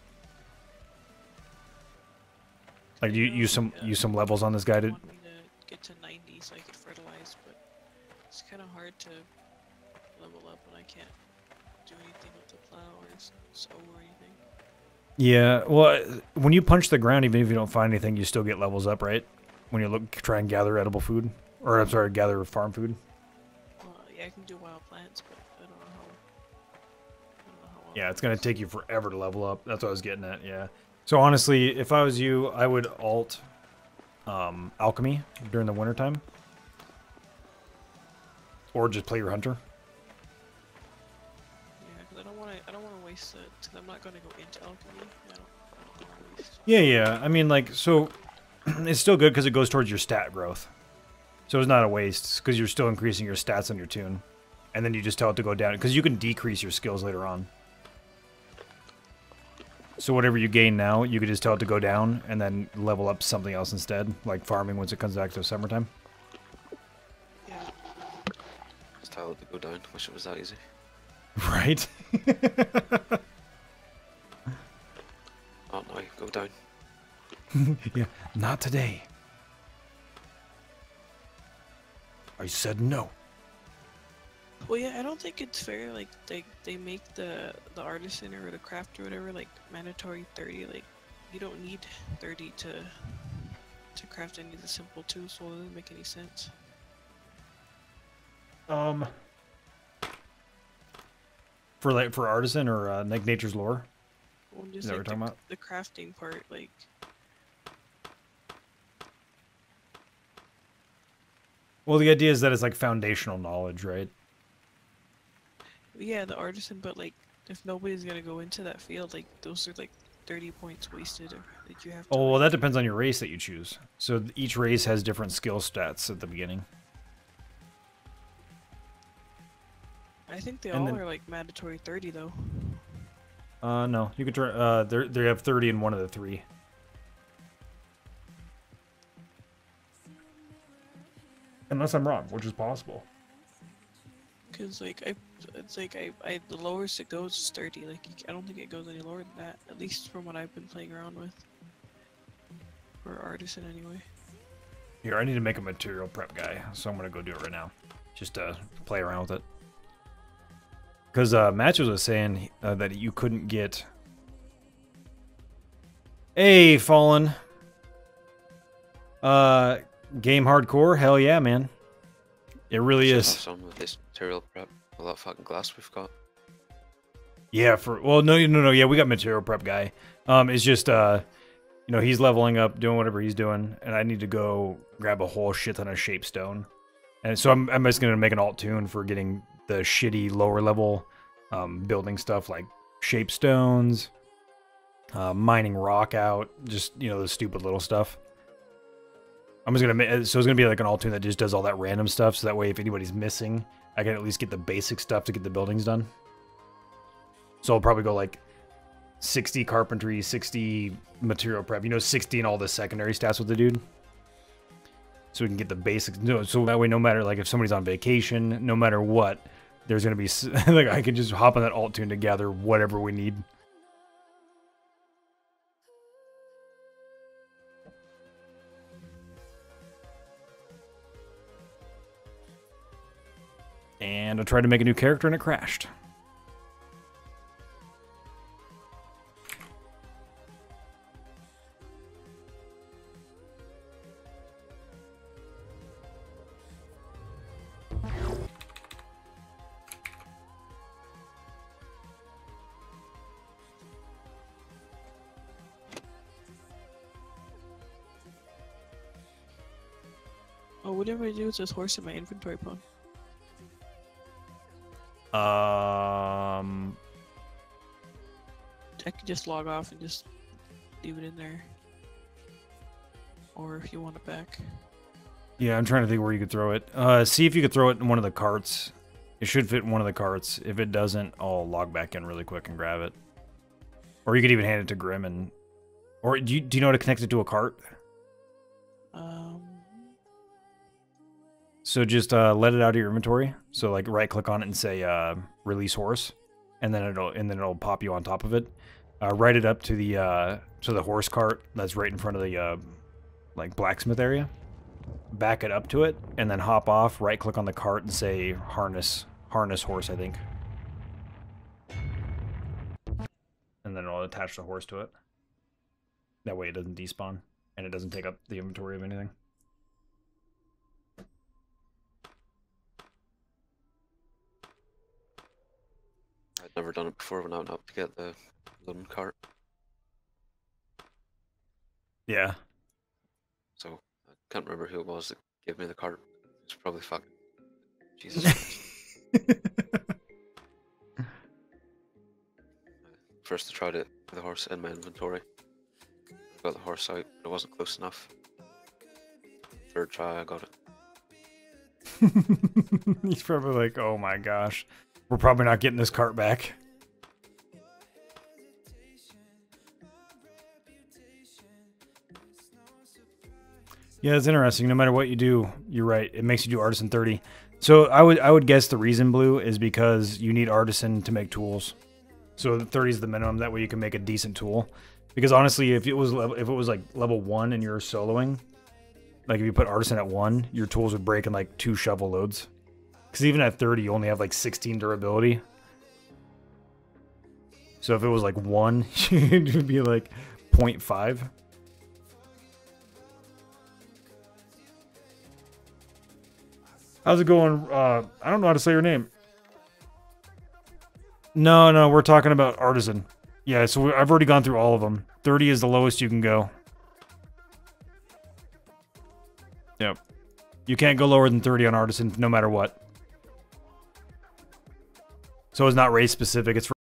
Like you use some use some levels on this guy I to. want me to get to ninety so I could fertilize, but it's kind of hard to level up when I can't do anything with the plow or s- sow or anything. Yeah, well, when you punch the ground, even if you don't find anything, you still get levels up, right? When you look, try and gather edible food, or I'm sorry, gather farm food. Well, yeah, I can do wild plants, but I don't know how. I don't know how well Yeah, it it's gonna works. take you forever to level up. That's what I was getting at. Yeah. So honestly, if I was you, I would alt um, alchemy during the wintertime, or just play your hunter. Yeah, because I don't want to. I don't want to waste it. Because I'm not going to go into alchemy. I don't. I don't want to waste. Yeah, yeah. I mean, like, so it's still good because it goes towards your stat growth. So it's not a waste because you're still increasing your stats on your tune, and then you just tell it to go down because you can decrease your skills later on. So whatever you gain now, you could just tell it to go down and then level up something else instead, like farming once it comes back to summertime. Yeah. Just tell it to go down. Wish it was that easy. Right? Oh no, go down. Yeah, not today. I said no. Well, yeah, I don't think it's fair. Like they they make the the artisan or the craft or whatever like mandatory thirty. Like you don't need thirty to to craft any of the simple tools, so it doesn't make any sense. Um. For like for artisan or uh, like nature's lore. Well, Is just that like what we're the, talking about? the crafting part, like. Well, the idea is that it's like foundational knowledge, right? Yeah, the artisan, but like, if nobody's gonna go into that field, like, those are like thirty points wasted that you have to. Oh, well, like- that depends on your race that you choose. So each race has different skill stats at the beginning. I think they and all then- are like mandatory thirty though. Uh, no, you could try. Uh, they they have thirty in one of the three. Unless I'm wrong, which is possible. Cause like I, it's like I, I the lowest it goes is thirty. Like you, I don't think it goes any lower than that. At least from what I've been playing around with. For artisan anyway. Here, I need to make a material prep guy, so I'm gonna go do it right now, just to play around with it. Because uh, Matches was saying uh, that you couldn't get. Hey, Fallen. Uh, game hardcore, hell yeah, man. It really Should is. have some of this material prep. All that fucking glass we've got. Yeah, for well, no, no, no, yeah, we got material prep guy. Um, it's just uh, you know, he's leveling up, doing whatever he's doing, and I need to go grab a whole shit ton of shape stone, and so I'm I'm just gonna make an alt tune for getting the shitty lower level, um, building stuff like shape stones, uh, mining rock out, just you know the stupid little stuff. I'm just gonna make so it's gonna be like an alt tune that just does all that random stuff, so that way if anybody's missing, I can at least get the basic stuff to get the buildings done. So I'll probably go like sixty carpentry, sixty material prep, you know, sixty in all the secondary stats with the dude. So we can get the basics. No, so that way, no matter like if somebody's on vacation, no matter what, there's gonna be like I can just hop on that alt tune to gather whatever we need. And I tried to make a new character and it crashed. Oh, whatever I do with this horse in my inventory, Pwn. Um, I could just log off and just leave it in there. Or if you want it back. yeah, I'm trying to think where you could throw it. Uh, see if you could throw it in one of the carts. It should fit in one of the carts. If it doesn't, I'll log back in really quick and grab it. Or you could even hand it to Grim and... Or do you, do you know how to connect it to a cart? Um, So just uh, let it out of your inventory. So like right click on it and say uh, release horse, and then it'll and then it'll pop you on top of it. Uh, write it up to the uh, to the horse cart that's right in front of the uh, like blacksmith area. Back it up to it, and then hop off. Right click on the cart and say harness harness horse, I think. And then it'll attach the horse to it. That way it doesn't despawn and it doesn't take up the inventory of anything. I'd never done it before when I went up to get the loan cart, Yeah. so I can't remember who it was that gave me the cart. It's probably fucking Jesus Christ. First I tried it with the horse in my inventory. I got the horse out, but it wasn't close enough. Third try I got it. He's probably like, oh my gosh, we're probably not getting this cart back. Yeah, it's interesting. No matter what you do, you're right. It makes you do artisan thirty. So I would I would guess the reason, Blue, is because you need artisan to make tools. So thirty is the minimum. That way you can make a decent tool. Because honestly, if it was level, if it was like level one and you're soloing, like if you put artisan at one, your tools would break in like two shovel loads. Because even at thirty, you only have like sixteen durability. So if it was like one, it would be like zero point five. How's it going? Uh, I don't know how to say your name. No, no, we're talking about artisan. Yeah, so we, I've already gone through all of them. thirty is the lowest you can go. Yep. You can't go lower than thirty on artisan no matter what. So it's not race specific, it's